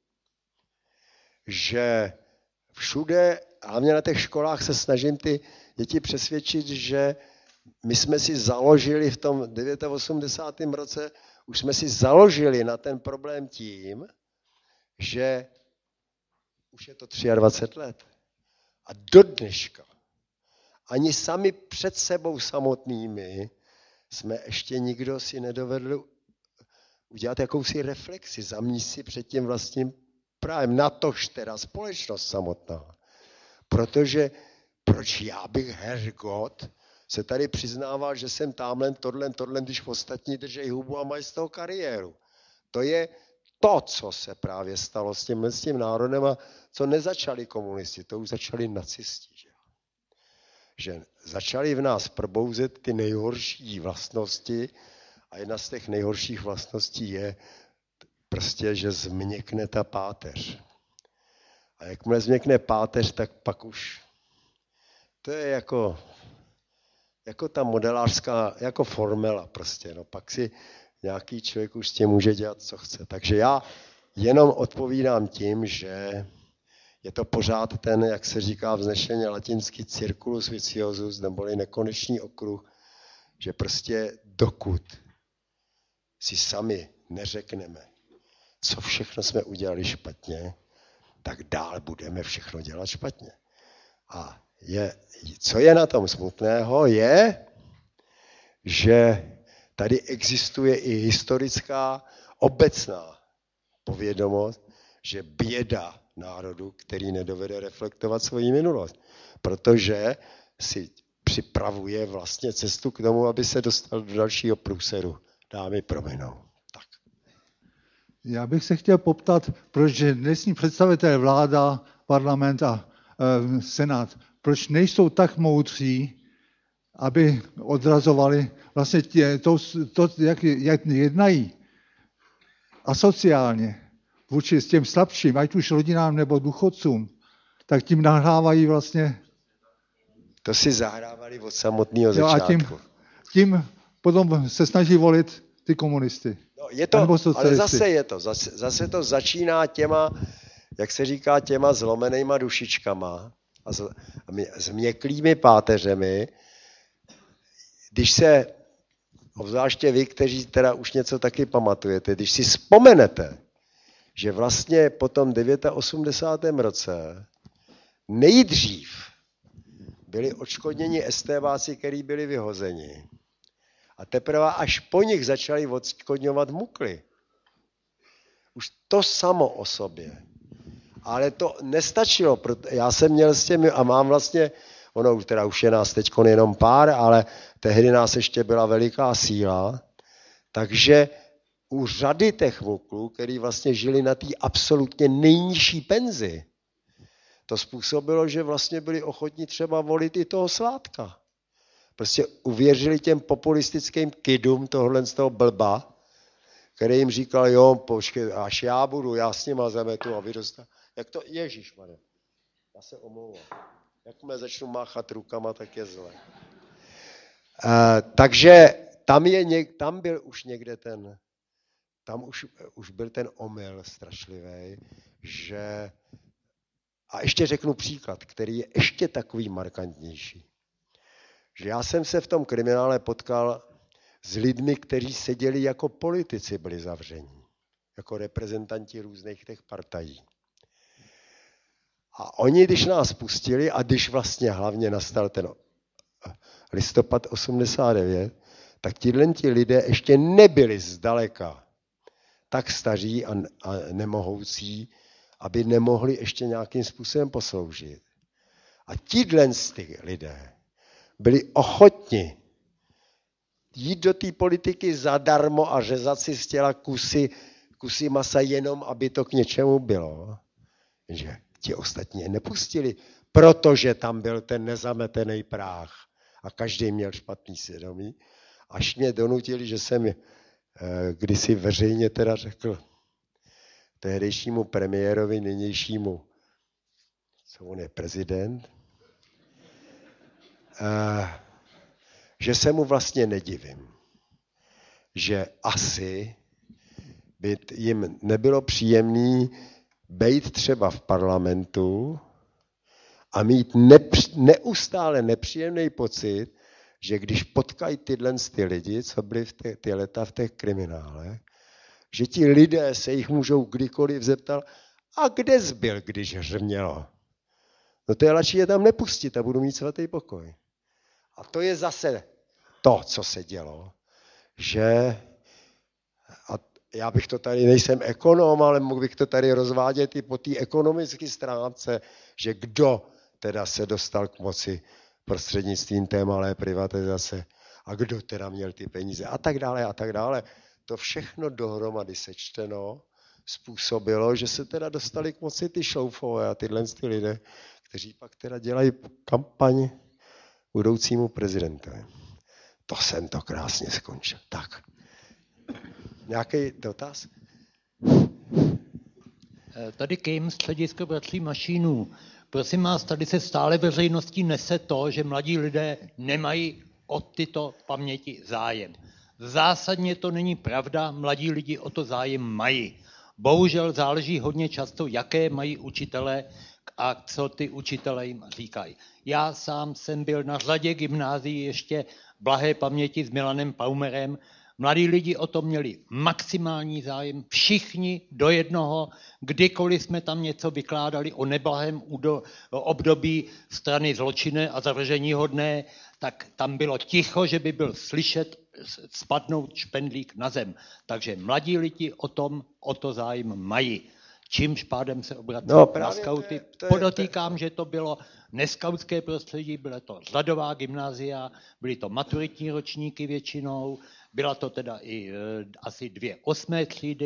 Speaker 1: že všude, hlavně na těch školách se snažím ty děti přesvědčit, že my jsme si založili v tom osmdesátém devátém roce, už jsme si založili na ten problém tím, že už je to dvacet tři let. A do dneška ani sami před sebou samotnými jsme ještě nikdo si nedovedl udělat jakousi reflexi, zamíst si před tím vlastním právem, natož teda společnost samotná. Protože proč já bych, hergot, se tady přiznával, že jsem támhle, tohle, tohle, když ostatní držej hubu a mají z toho kariéru. To je to, co se právě stalo s tím, s tím národem a co nezačali komunisti, to už začali nacisti. Že, že začali v nás probouzet ty nejhorší vlastnosti a jedna z těch nejhorších vlastností je prostě, že změkne ta páteř. A jakmile změkne páteř, tak pak už to je jako, jako ta modelářská, jako formela prostě. No, pak si nějaký člověk už s tím může dělat, co chce. Takže já jenom odpovídám tím, že je to pořád ten, jak se říká vznešeně latinský circulus viciosus, neboli nekonečný okruh, že prostě dokud si sami neřekneme, co všechno jsme udělali špatně, tak dál budeme všechno dělat špatně. A je, co je na tom smutného, je, že tady existuje i historická obecná povědomost, že běda národu, který nedovede reflektovat svoji minulost, protože si připravuje vlastně cestu k tomu, aby se dostal do dalšího průseru. Dámy prominou. Tak.
Speaker 4: Já bych se chtěl poptat, proč dnesní představitelé vláda, parlament a senát, proč nejsou tak moudří, aby odrazovali vlastně tě, to, to jak, jak jednají asociálně vůči s těm slabším, ať už rodinám nebo důchodcům, tak tím nahrávají vlastně.
Speaker 1: To si zahrávali od samotného začátku.
Speaker 4: Jo, a tím, tím potom se snaží volit ty komunisty.
Speaker 1: No, je to, ale zase je to. Zase, zase to začíná těma, jak se říká, těma zlomenýma dušičkama a z, změklými páteřemi. Když se, obzvláště vy, kteří teda už něco taky pamatujete, když si vzpomenete, že vlastně po tom osmdesátém devátém roce nejdřív byli odškodněni estéváci, kteří byli vyhozeni. A teprve až po nich začali odškodňovat mukly. Už to samo o sobě. Ale to nestačilo. Já jsem měl s těmi a mám vlastně, ono teda už je nás teď jenom pár, ale tehdy nás ještě byla veliká síla. Takže u řady těch muklů, který vlastně žili na té absolutně nejnižší penzi, to způsobilo, že vlastně byli ochotní třeba volit i toho Sládka. Prostě uvěřili těm populistickým kidům tohle z toho blba, který jim říkal, jo, počkej, až já budu, já s nima zametu a vy dostat. Jak to, ježišmarja, já se omlouvám. Jakmile začnu máchat rukama, tak je zle. E, takže tam, je něk, tam byl už někde ten, tam už, už byl ten omyl strašlivý, že, a ještě řeknu příklad, který je ještě takový markantnější. Že já jsem se v tom kriminále potkal s lidmi, kteří seděli jako politici, byli zavření, jako reprezentanti různých těch partají. A oni, když nás pustili a když vlastně hlavně nastal ten listopad osmdesát devět, tak tihle ti lidé ještě nebyli zdaleka tak staří a, a nemohoucí, aby nemohli ještě nějakým způsobem posloužit. A tihle ty lidé byli ochotni jít do té politiky zadarmo a řezat si z těla kusy, kusy masa jenom, aby to k něčemu bylo. Že ti ostatní je nepustili, protože tam byl ten nezametený práh a každý měl špatný svědomí. Až mě donutili, že jsem eh, kdysi veřejně teda řekl tehdejšímu premiérovi, nynějšímu, co on je, prezident, eh, že se mu vlastně nedivím, že asi by jim nebylo příjemný bejt třeba v parlamentu a mít nepř, neustále nepříjemný pocit, že když potkají tyhle ty lidi, co byli v ty, ty leta v těch kriminálech, že ti lidé se jich můžou kdykoliv zeptat, a kde jsi byl, když hřmělo? No to je lepší je tam nepustit a budu mít svatý pokoj. A to je zase to, co se dělo, že, a já bych to tady, nejsem ekonom, ale mohl bych to tady rozvádět i po té ekonomické stránce, že kdo teda se dostal k moci prostřednictvím té malé privatizace a kdo teda měl ty peníze a tak dále a tak dále. To všechno dohromady sečteno způsobilo, že se teda dostali k moci ty šoufové a tyhle ty lidé, kteří pak teda dělají kampaň budoucímu prezidentovi. To jsem to krásně skončil. Tak. Nějaký dotaz?
Speaker 5: Tady Kim, středisko bratří Mašínů. Prosím vás, tady se stále veřejností nese to, že mladí lidé nemají o tyto paměti zájem. Zásadně to není pravda, mladí lidi o to zájem mají. Bohužel záleží hodně často, jaké mají učitelé a co ty učitelé jim říkají. Já sám jsem byl na řadě gymnázií ještě blahé paměti s Milanem Paumerem. Mladí lidi o to měli maximální zájem, všichni do jednoho, kdykoliv jsme tam něco vykládali o neblahém období strany zločinné a zavrženíhodné, tak tam bylo ticho, že by byl slyšet spadnout špendlík na zem. Takže mladí lidi o tom, o to zájem mají. Čímž pádem se obracím no, na skauty. To je, to je, Podotýkám, to je... že to bylo neskautské prostředí, bylo to řadová gymnázia, byly to maturitní ročníky většinou, byla to teda i e, asi dvě osmé třídy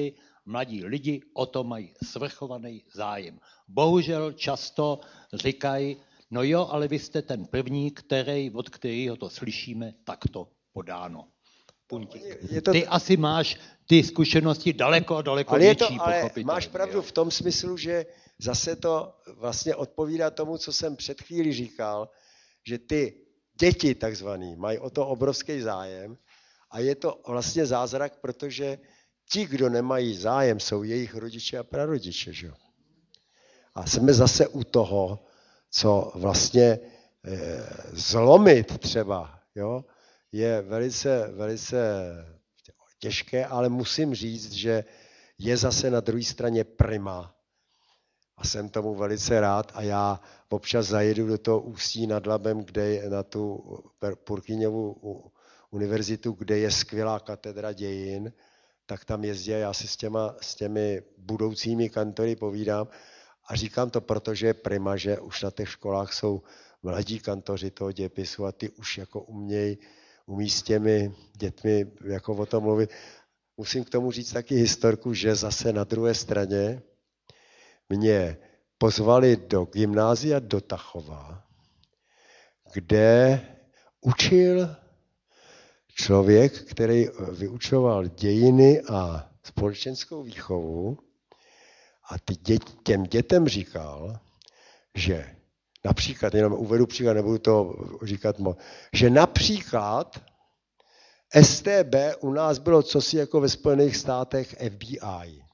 Speaker 5: Mladí lidi o to mají svrchovaný zájem. Bohužel často říkají, no jo, ale vy jste ten první, který, od kterého to slyšíme, takto podáno. To... Ty asi máš ty zkušenosti daleko a daleko
Speaker 1: ale
Speaker 5: větší,
Speaker 1: je to, ale máš pravdu v tom smyslu, že zase to vlastně odpovídá tomu, co jsem před chvíli říkal, že ty děti takzvaný mají o to obrovský zájem a je to vlastně zázrak, protože ti, kdo nemají zájem, jsou jejich rodiče a prarodiče. Že? A jsme zase u toho, co vlastně e, zlomit třeba, jo, je velice, velice těžké, ale musím říct, že je zase na druhé straně prima. A jsem tomu velice rád a já občas zajedu do toho Ústí nad Labem, kde je na tu Purkyňovu univerzitu, kde je skvělá katedra dějin, tak tam jezdí a já si s, těma, s těmi budoucími kantory povídám a říkám to, protože je prima, že už na těch školách jsou mladí kantoři toho dějepisu a ty už jako umějí umí s těmi dětmi jako o tom mluvit. Musím k tomu říct taky historku, že zase na druhé straně mě pozvali do gymnázia do Tachova, kde učil člověk, který vyučoval dějiny a společenskou výchovu a ty dět, těm dětem říkal, že například, jenom uvedu příklad, nebudu to říkat moc, že například S T B u nás bylo cosi jako ve Spojených státech F B I.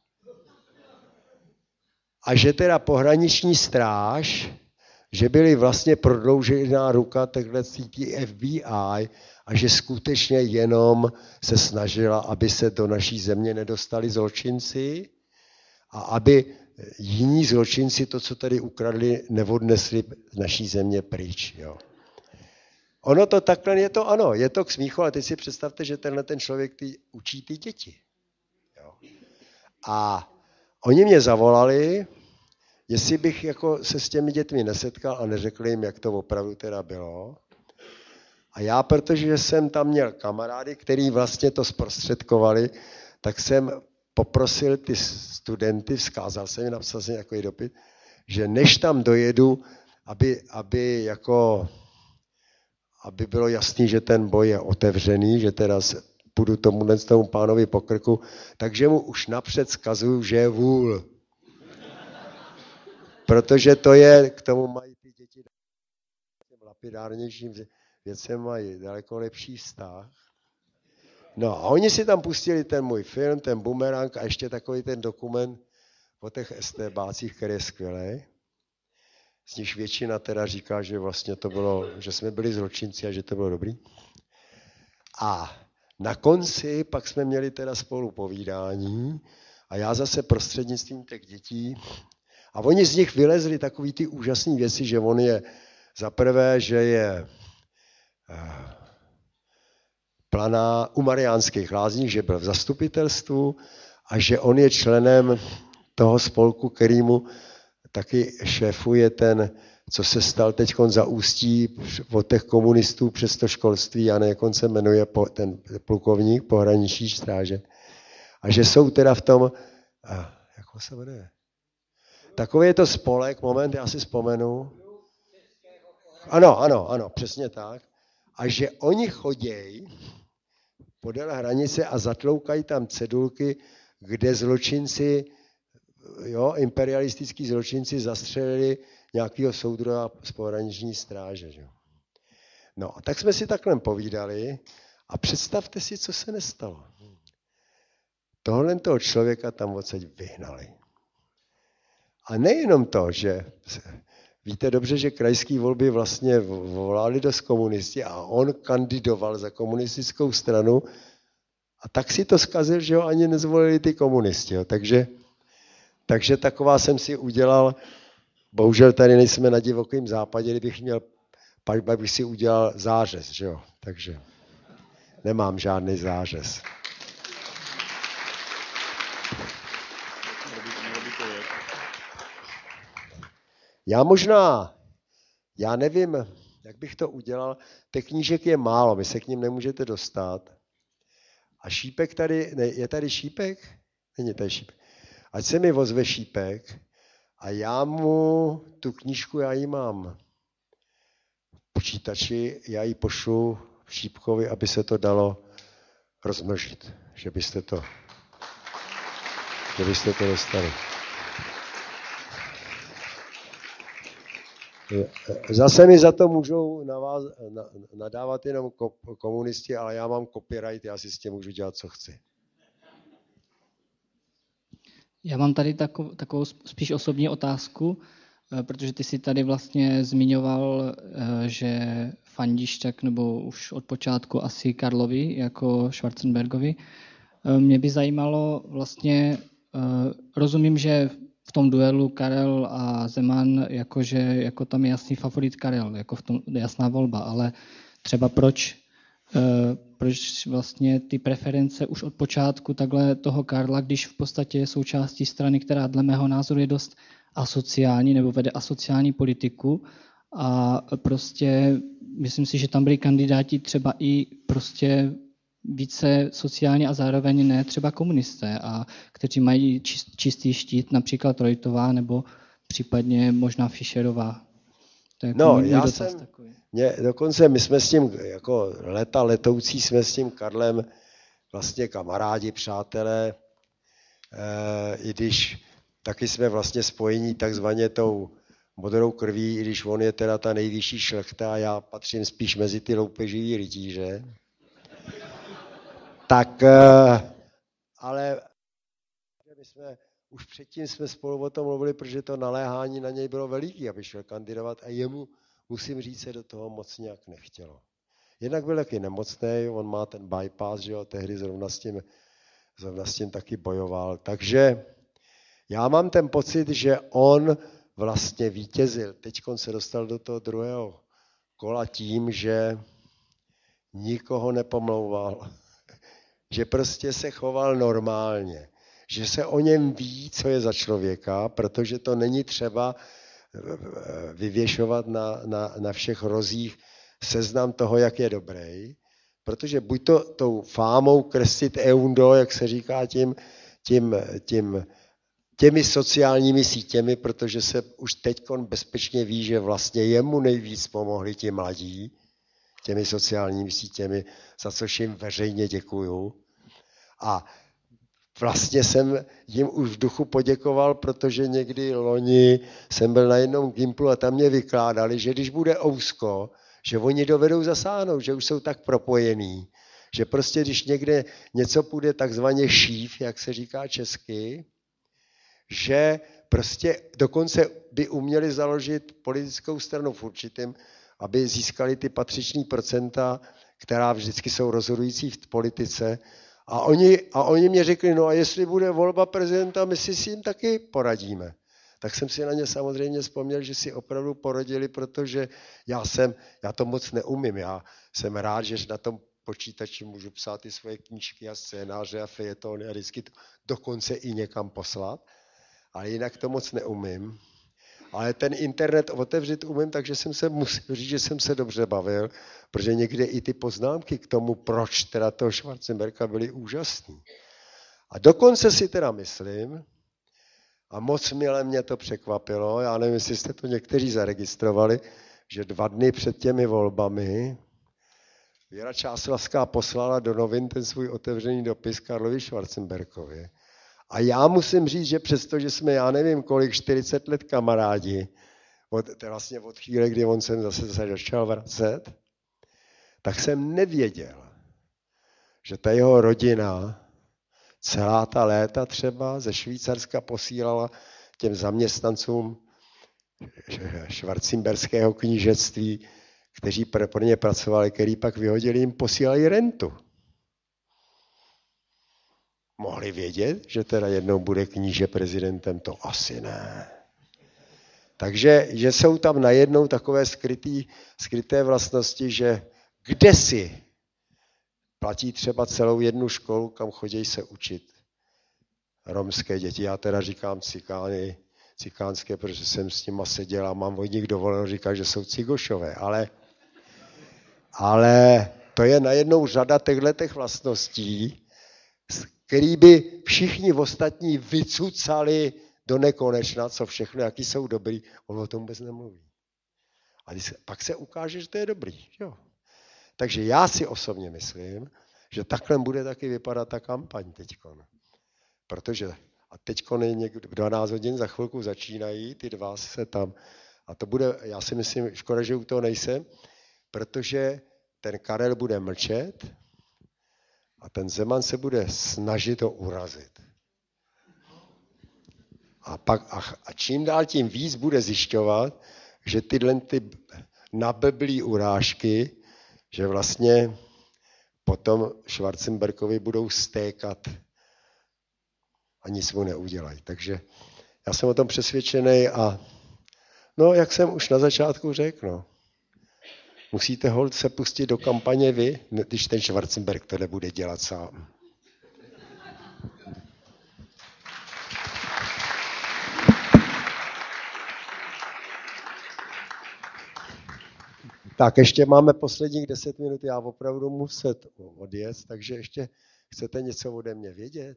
Speaker 1: A že teda pohraniční stráž, že byly vlastně prodloužená ruka takhle F B I a že skutečně jenom se snažila, aby se do naší země nedostali zločinci a aby jiní zločinci to, co tady ukradli, neodnesli z naší země pryč. Jo. Ono to takhle je to, ano, je to k smíchu, ale teď si představte, že tenhle ten člověk ty, učí ty děti. Jo. A oni mě zavolali, jestli bych jako se s těmi dětmi nesetkal a neřekl jim, jak to opravdu teda bylo. A já, protože jsem tam měl kamarády, který vlastně to zprostředkovali, tak jsem poprosil ty studenty, vzkázal jsem jim, napsal jsem nějaký dopis, že než tam dojedu, aby, aby, jako, aby bylo jasný, že ten boj je otevřený, že teda půjdu tomu, tomu pánovi po krku, takže mu už napřed vzkazuju, že je vůl. Protože to je, k tomu mají ty děti lapidárnějším věcem, mají daleko lepší vztah. No a oni si tam pustili ten můj film, ten Bumerang a ještě takový ten dokument o těch estébácích, který je skvělý. Z nich většina teda říká, že vlastně to bylo, že jsme byli zločinci a že to bylo dobrý. A na konci pak jsme měli teda spolu povídání a já zase prostřednictvím těch dětí a oni z nich vylezli takový ty úžasné věci, že on je za prvé, že je planá u Mariánských Lázní, že byl v zastupitelstvu a že on je členem toho spolku, kterýmu taky šéfuje ten, co se stal teď za Ústí od těch komunistů přes to školství, já nevím, jak on se jmenuje, ten plukovník pohraniční stráže. A že jsou teda v tom, jak se jmenuje? Takový je to spolek, moment, já si vzpomenu. Ano, ano, ano, přesně tak. A že oni chodějí podél hranice a zatloukají tam cedulky, kde zločinci, jo, imperialistický zločinci zastřelili nějakého soudruha z pohraniční stráže. Že? No a tak jsme si takhle povídali a představte si, co se nestalo. Tohle toho člověka tam odsaď vyhnali. A nejenom to, že víte dobře, že krajské volby vlastně volali dost komunisti a on kandidoval za komunistickou stranu a tak si to zkazil, že ho ani nezvolili ty komunisti. Jo. Takže, takže taková jsem si udělal, bohužel tady nejsme na divokém západě, kdybych měl, pak bych si udělal zářez, že jo. Takže nemám žádný zářez. Já možná, já nevím, jak bych to udělal, těch knížek je málo, vy se k ním nemůžete dostat. A Šípek tady, ne, je tady Šípek? Není tady Šípek. ať se mi ozve Šípek a já mu tu knížku, já ji mám v počítači, já ji pošlu Šípkovi, aby se to dalo rozmnožit, že byste to, že byste to dostali. Zase mi za to můžou naváz, nadávat jenom komunisti, ale já mám copyright, já si s tím můžu dělat, co chci.
Speaker 6: Já mám tady takovou, takovou spíš osobní otázku, protože ty si tady vlastně zmiňoval, že fandíš tak, nebo už od počátku asi Karlovi jako Schwarzenbergovi. Mě by zajímalo vlastně, rozumím, že v tom duelu Karel a Zeman, jakože jako tam je jasný favorit Karel, jako v tom jasná volba, ale třeba proč, proč vlastně ty preference už od počátku takhle toho Karla, když v podstatě je součástí strany, která dle mého názoru je dost asociální nebo vede asociální politiku a prostě myslím si, že tam byli kandidáti třeba i prostě více sociálně a zároveň ne třeba komunisté, a kteří mají čistý štít, například Trojtová nebo případně možná Fischerová.
Speaker 1: No, já jsem, mě, dokonce my jsme s tím, jako leta letoucí, jsme s tím Karlem vlastně kamarádi, přátelé, e, i když taky jsme vlastně spojení takzvaně tou modrou krví, i když on je teda ta nejvyšší šlechta a já patřím spíš mezi ty loupeživý rytíře. Tak, ale my jsme, už předtím jsme spolu o tom mluvili, protože to naléhání na něj bylo veliký, aby šel kandidovat a jemu, musím říct, se do toho moc nějak nechtělo. Jednak byl taky nemocný, on má ten bypass, že jo, tehdy zrovna s tím, zrovna s tím taky bojoval. Takže já mám ten pocit, že on vlastně vítězil. Teď se dostal do toho druhého kola tím, že nikoho nepomlouval. Že prostě se choval normálně, že se o něm ví, co je za člověka, protože to není třeba vyvěšovat na, na, na všech rozích seznam toho, jak je dobrý, protože buď to tou fámou kreslit eundo, jak se říká, tím, tím, tím, těmi sociálními sítěmi, protože se už teďkon bezpečně ví, že vlastně jemu nejvíc pomohli ti mladí, těmi sociálními sítěmi, za což jim veřejně děkuju. A vlastně jsem jim už v duchu poděkoval, protože někdy loni jsem byl na jednom gimplu a tam mě vykládali, že když bude ousko, že oni dovedou zasáhnout, že už jsou tak propojení, že prostě když někde něco půjde takzvaně šív, jak se říká česky, že prostě dokonce by uměli založit politickou stranu v určitém, aby získali ty patřiční procenta, která vždycky jsou rozhodující v politice. A oni, a oni mě řekli, no a jestli bude volba prezidenta, my si s tím taky poradíme. Tak jsem si na ně samozřejmě vzpomněl, že si opravdu poradili, protože já jsem, já to moc neumím. Já jsem rád, že na tom počítači můžu psát ty svoje knížky a scénáře a fejetony a vždycky to dokonce i někam poslat. Ale jinak to moc neumím. Ale ten internet otevřít umím, takže jsem se musel říct, že jsem se dobře bavil, protože někde i ty poznámky k tomu, proč teda toho Schwarzenberga byly úžasný. A dokonce si teda myslím, a moc milé mě to překvapilo, já nevím, jestli jste to někteří zaregistrovali, že dva dny před těmi volbami Věra Čáslavská poslala do novin ten svůj otevřený dopis Karlovi Schwarzenbergovi. A já musím říct, že přesto, že jsme, já nevím kolik, čtyřicet let kamarádi, od, vlastně od chvíle, kdy on jsem zase se začal vracet, tak jsem nevěděl, že ta jeho rodina celá ta léta třeba ze Švýcarska posílala těm zaměstnancům schwarzenberského knížectví, kteří pro ně pracovali, který pak vyhodili, jim posílali rentu. Mohli vědět, že teda jednou bude kníže prezidentem? To asi ne. Takže že jsou tam najednou takové skrytý, skryté vlastnosti, že kdesi platí třeba celou jednu školu, kam chodí se učit romské děti. Já teda říkám cikány, cikánské, protože jsem s nima seděl a mám od nich dovoleno říkat, že jsou cigošové. Ale, ale to je najednou řada těchto vlastností, který by všichni ostatní vycucali do nekonečna, co všechno, jaký jsou dobrý, on o tom vůbec nemluví. A se, pak se ukáže, že to je dobrý. Jo. Takže já si osobně myslím, že takhle bude taky vypadat ta kampaň teďkon. Protože a teďkon je někdo dvanáct hodin, za chvilku začínají, ty dva se tam, a to bude, já si myslím, škoda, že u toho nejsem, protože ten Karel bude mlčet a ten Zeman se bude snažit ho urazit. A, pak, a, a čím dál tím víc bude zjišťovat, že tyhle ty nablblý urážky, že vlastně potom Schwarzenbergovi budou stékat a nic mu neudělají. Takže já jsem o tom přesvědčený a no, jak jsem už na začátku řekl, no, musíte holt se pustit do kampaně vy, když ten Schwarzenberg to nebude dělat sám. Tak ještě máme posledních deset minut, já opravdu muset odjet, takže ještě chcete něco ode mě vědět?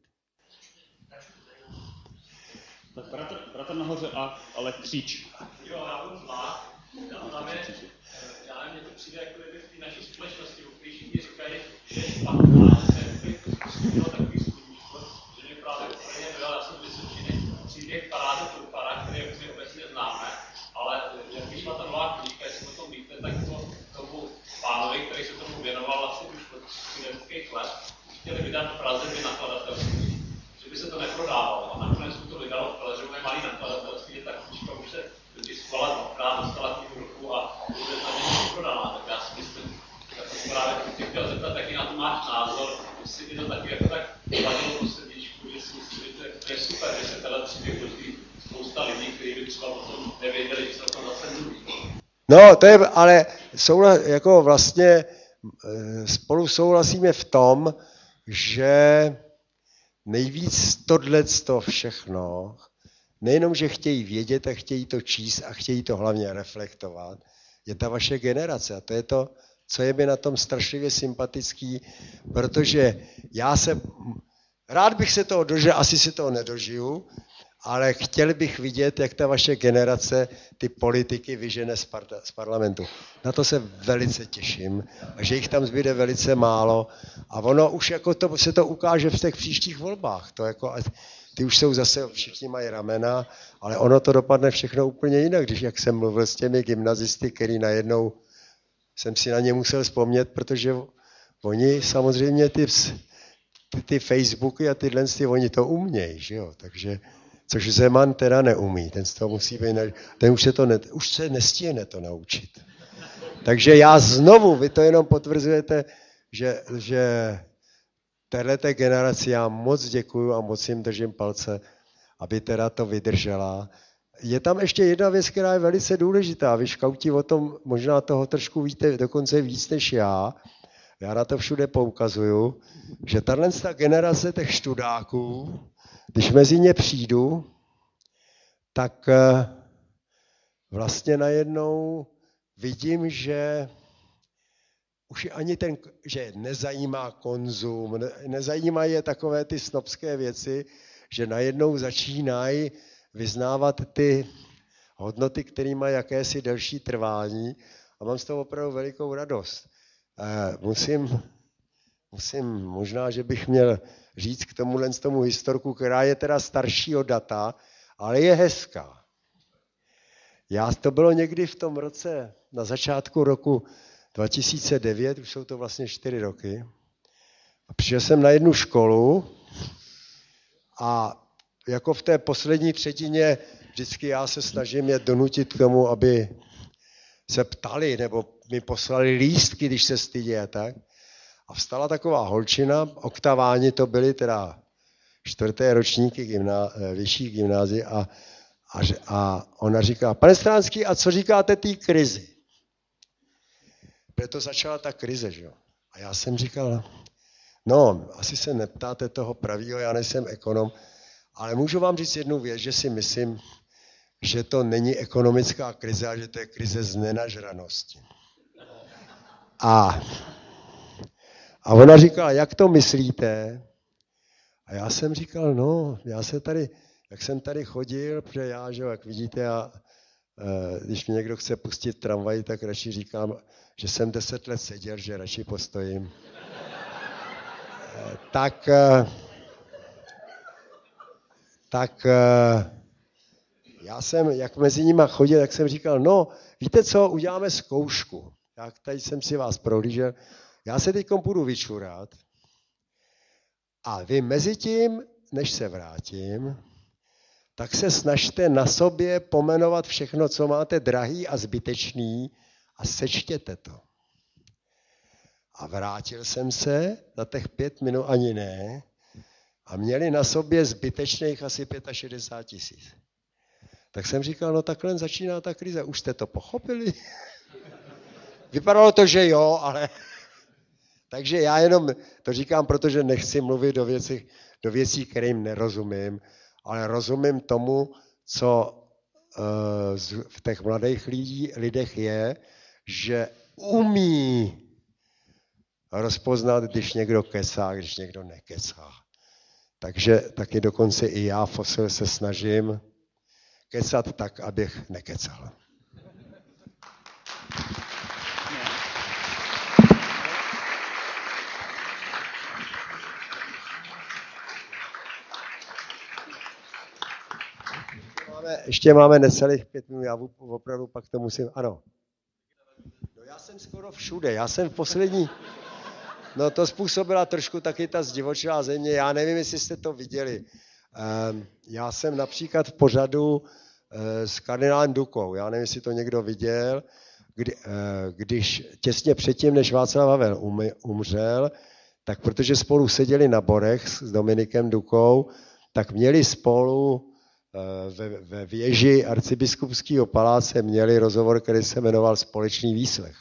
Speaker 7: Tak bratr, bratr nahoře a ale kříč.
Speaker 8: Jo, já budu zvlášť. Tam je, já nevím, mně to přijde, jako kdyby v té naší společnosti, u kterých všichni říkají, že je špatná, že se způsobilo takový sluníčko, že mě právě úplně byl, já jsem Vysočiny, příběh Paráze Trufara, který my obecně známe, ale jak vyšla ta nová knížka, jestli o tom víte, tak to tomu pánovi, který se tomu věnoval vlastně už od studentských let, chtěli vydat v Praze dvě nakladatelství, že by se to neprodávalo. A nakonec to vydalo v Praze, že bude malý nakladatelství, tak knížka už se vytiskovala dvakrát, dostala knihu ruku a bude na něj prodaná. Tak já si myslím, tak to právě bych chtěl zeptat, jaký na to máš názor, jestli by to taky jako tak vadilo po srdíčku, že si myslím, že to je super, že se tenhle příběh dozví spousta lidí, kteří by třeba potom nevěděli, že se to zase mluví.
Speaker 1: No, to je, ale souhlas, jako vlastně spolu souhlasíme v tom, že nejvíc tohleto všechno, nejenom, že chtějí vědět a chtějí to číst a chtějí to hlavně reflektovat, je ta vaše generace. A to je to, co je mi na tom strašlivě sympatický, protože já se, rád bych se toho dožil, asi si toho nedožiju, ale chtěl bych vidět, jak ta vaše generace ty politiky vyžene z, par- z parlamentu. Na to se velice těším, a že jich tam zbyde velice málo a ono už jako to, se to ukáže v těch příštích volbách. To jako, ty už jsou zase, všichni mají ramena, ale ono to dopadne všechno úplně jinak, když jak jsem mluvil s těmi gymnazisty, který najednou jsem si na ně musel vzpomnět, protože oni samozřejmě ty, ty, ty Facebooky a tyhle, ty, oni to umějí, že jo, takže což Zeman teda neumí, ten z toho musí být, ten už se, to ne, už se nestihne to naučit. Takže já znovu, vy to jenom potvrzujete, že, že téhleté generaci já moc děkuju a moc jim držím palce, aby teda to vydržela. Je tam ještě jedna věc, která je velice důležitá. Vy škauti o tom možná toho trošku víte dokonce víc než já. Já na to všude poukazuju, že tahle generace těch študáků, když mezi ně přijdu, tak vlastně najednou vidím, že už ani ten, že nezajímá konzum, nezajímají je takové ty snobské věci, že najednou začínají vyznávat ty hodnoty, které mají jakési delší trvání a mám z toho opravdu velikou radost. Musím, musím možná, že bych měl říct k tomuhle z tomu historku, která je teda staršího data, ale je hezká. Já, to bylo někdy v tom roce, na začátku roku dva tisíce devět, už jsou to vlastně čtyři roky, a přišel jsem na jednu školu a jako v té poslední třetině vždycky já se snažím je donutit k tomu, aby se ptali nebo mi poslali lístky, když se stydí a tak. A vstala taková holčina, oktaváni to byly teda čtvrté ročníky gymná, vyšších gymnázií a, a, a ona říká, pane Stránský, a co říkáte té krizi? Proto začala ta krize, že jo. A já jsem říkal, no, asi se neptáte toho pravýho, já nejsem ekonom, ale můžu vám říct jednu věc, že si myslím, že to není ekonomická krize, ale že to je krize z nenažranosti. A, a ona říkala, jak to myslíte? A já jsem říkal, no, já se tady, jak jsem tady chodil, protože já, že jak vidíte, já, když mě někdo chce pustit tramvaj, tak radši říkám, že jsem deset let seděl, že radši postojím. Tak, tak já jsem, jak mezi nimi chodil, tak jsem říkal, no, víte co, uděláme zkoušku. Jak tady jsem si vás prohlížel, já se teď budu vyčurat a vy mezi tím, než se vrátím, tak se snažte na sobě pomenovat všechno, co máte drahý a zbytečný a sečtěte to. A vrátil jsem se za těch pět minut ani ne a měli na sobě zbytečných asi šedesát pět tisíc. Tak jsem říkal, no takhle začíná ta krize, už jste to pochopili? Vypadalo to, že jo, ale... Takže já jenom to říkám, protože nechci mluvit do věcí, do věcí, kterým nerozumím, ale rozumím tomu, co uh, v těch mladých lidí, lidech je, že umí rozpoznat, když někdo kecá, když někdo nekecá. Takže taky dokonce i já, Fosil, se snažím kecat tak, abych nekecal. Máme, ještě máme necelých pět minut, já opravdu pak to musím, ano. No já jsem skoro všude, já jsem v poslední, no to způsobila trošku taky ta zdivočilá země, já nevím, jestli jste to viděli. Já jsem například v pořadu s kardinálem Dukou, já nevím, jestli to někdo viděl, kdy, když těsně předtím, než Václav Havel umřel, tak protože spolu seděli na Borech s Dominikem Dukou, tak měli spolu ve, ve věži arcibiskupského paláce měli rozhovor, který se jmenoval Společný výslech.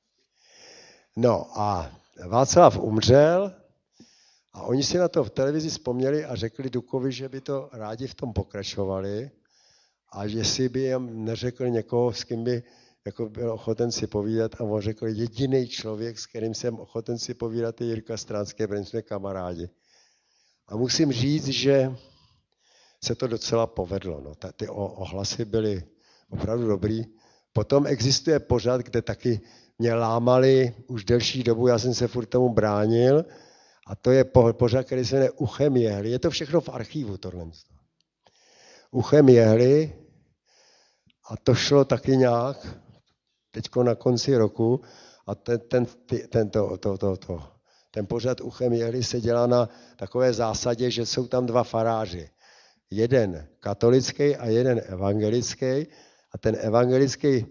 Speaker 1: No a Václav umřel a oni si na to v televizi vzpomněli a řekli Dukovi, že by to rádi v tom pokračovali a že si by jim neřekl někoho, s kým by jako byl ochoten si povídat a on řekl, jediný člověk, s kterým jsem ochoten si povídat, je Jirka Stránský, protože jsme kamarádi. A musím říct, že se to docela povedlo. No. Ty ohlasy byly opravdu dobrý. Potom existuje pořad, kde taky mě lámali už delší dobu, já jsem se furt tomu bránil, a to je pořad, který se jmenuje Uchem jehly. Je to všechno v archivu, tohle. Uchem jehly, a to šlo taky nějak, teďko na konci roku, a ten, ten, ten, to, to, to, to, ten pořad Uchem jehly se dělá na takové zásadě, že jsou tam dva faráři. Jeden katolický a jeden evangelický. A ten evangelický eh,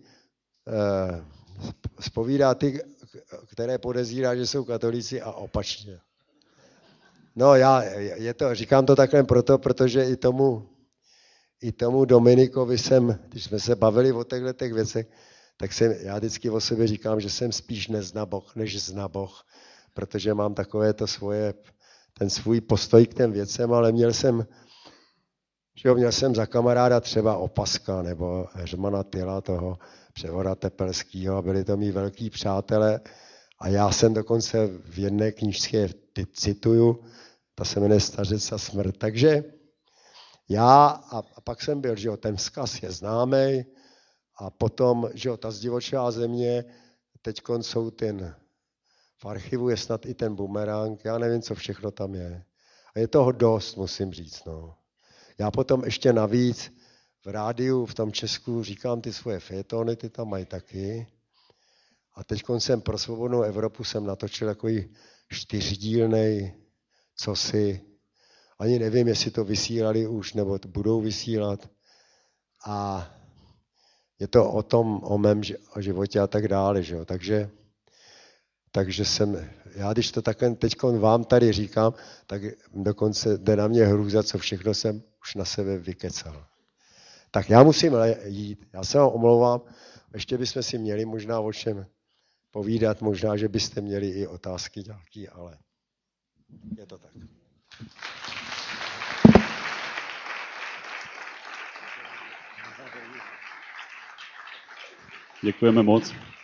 Speaker 1: zpovídá ty, které podezírá, že jsou katolíci a opačně. No já je to, říkám to takhle proto, protože i tomu, i tomu Dominikovi jsem, když jsme se bavili o těchto těch věcech, tak jsem, já vždycky o sobě říkám, že jsem spíš neznaboch, než znaboch, protože mám takové to svoje, ten svůj postoj k těm věcem, ale měl jsem, že měl jsem za kamaráda třeba Opaska nebo Heřmana Tyla, toho Převoda Tepelského, byli to mý velký přátelé a já jsem dokonce v jedné knížce cituju, ta se jmenuje Stařec a smrt. Takže já, a, a pak jsem byl, že jo, ten vzkaz je známý a potom, že jo, ta zdivočilá země, teďkon jsou ten, v archivu je snad i ten bumerang, já nevím, co všechno tam je. A je toho dost, musím říct, no. Já potom ještě navíc v rádiu v tom Česku říkám ty svoje fejetony, ty tam mají taky. A teď jsem pro Svobodnou Evropu jsem natočil takový čtyřdílnej cosi. Ani nevím, jestli to vysílali už, nebo to budou vysílat. A je to o tom, o mém životě a tak dále. Že jo? Takže, takže jsem, já když to takhle teď vám tady říkám, tak dokonce jde na mě hrůza, co všechno jsem už na sebe vykecal. Tak já musím jít, já se vám omlouvám, ještě bychom si měli možná o čem povídat, možná, že byste měli i otázky nějaké, ale je to tak.
Speaker 7: Děkujeme moc.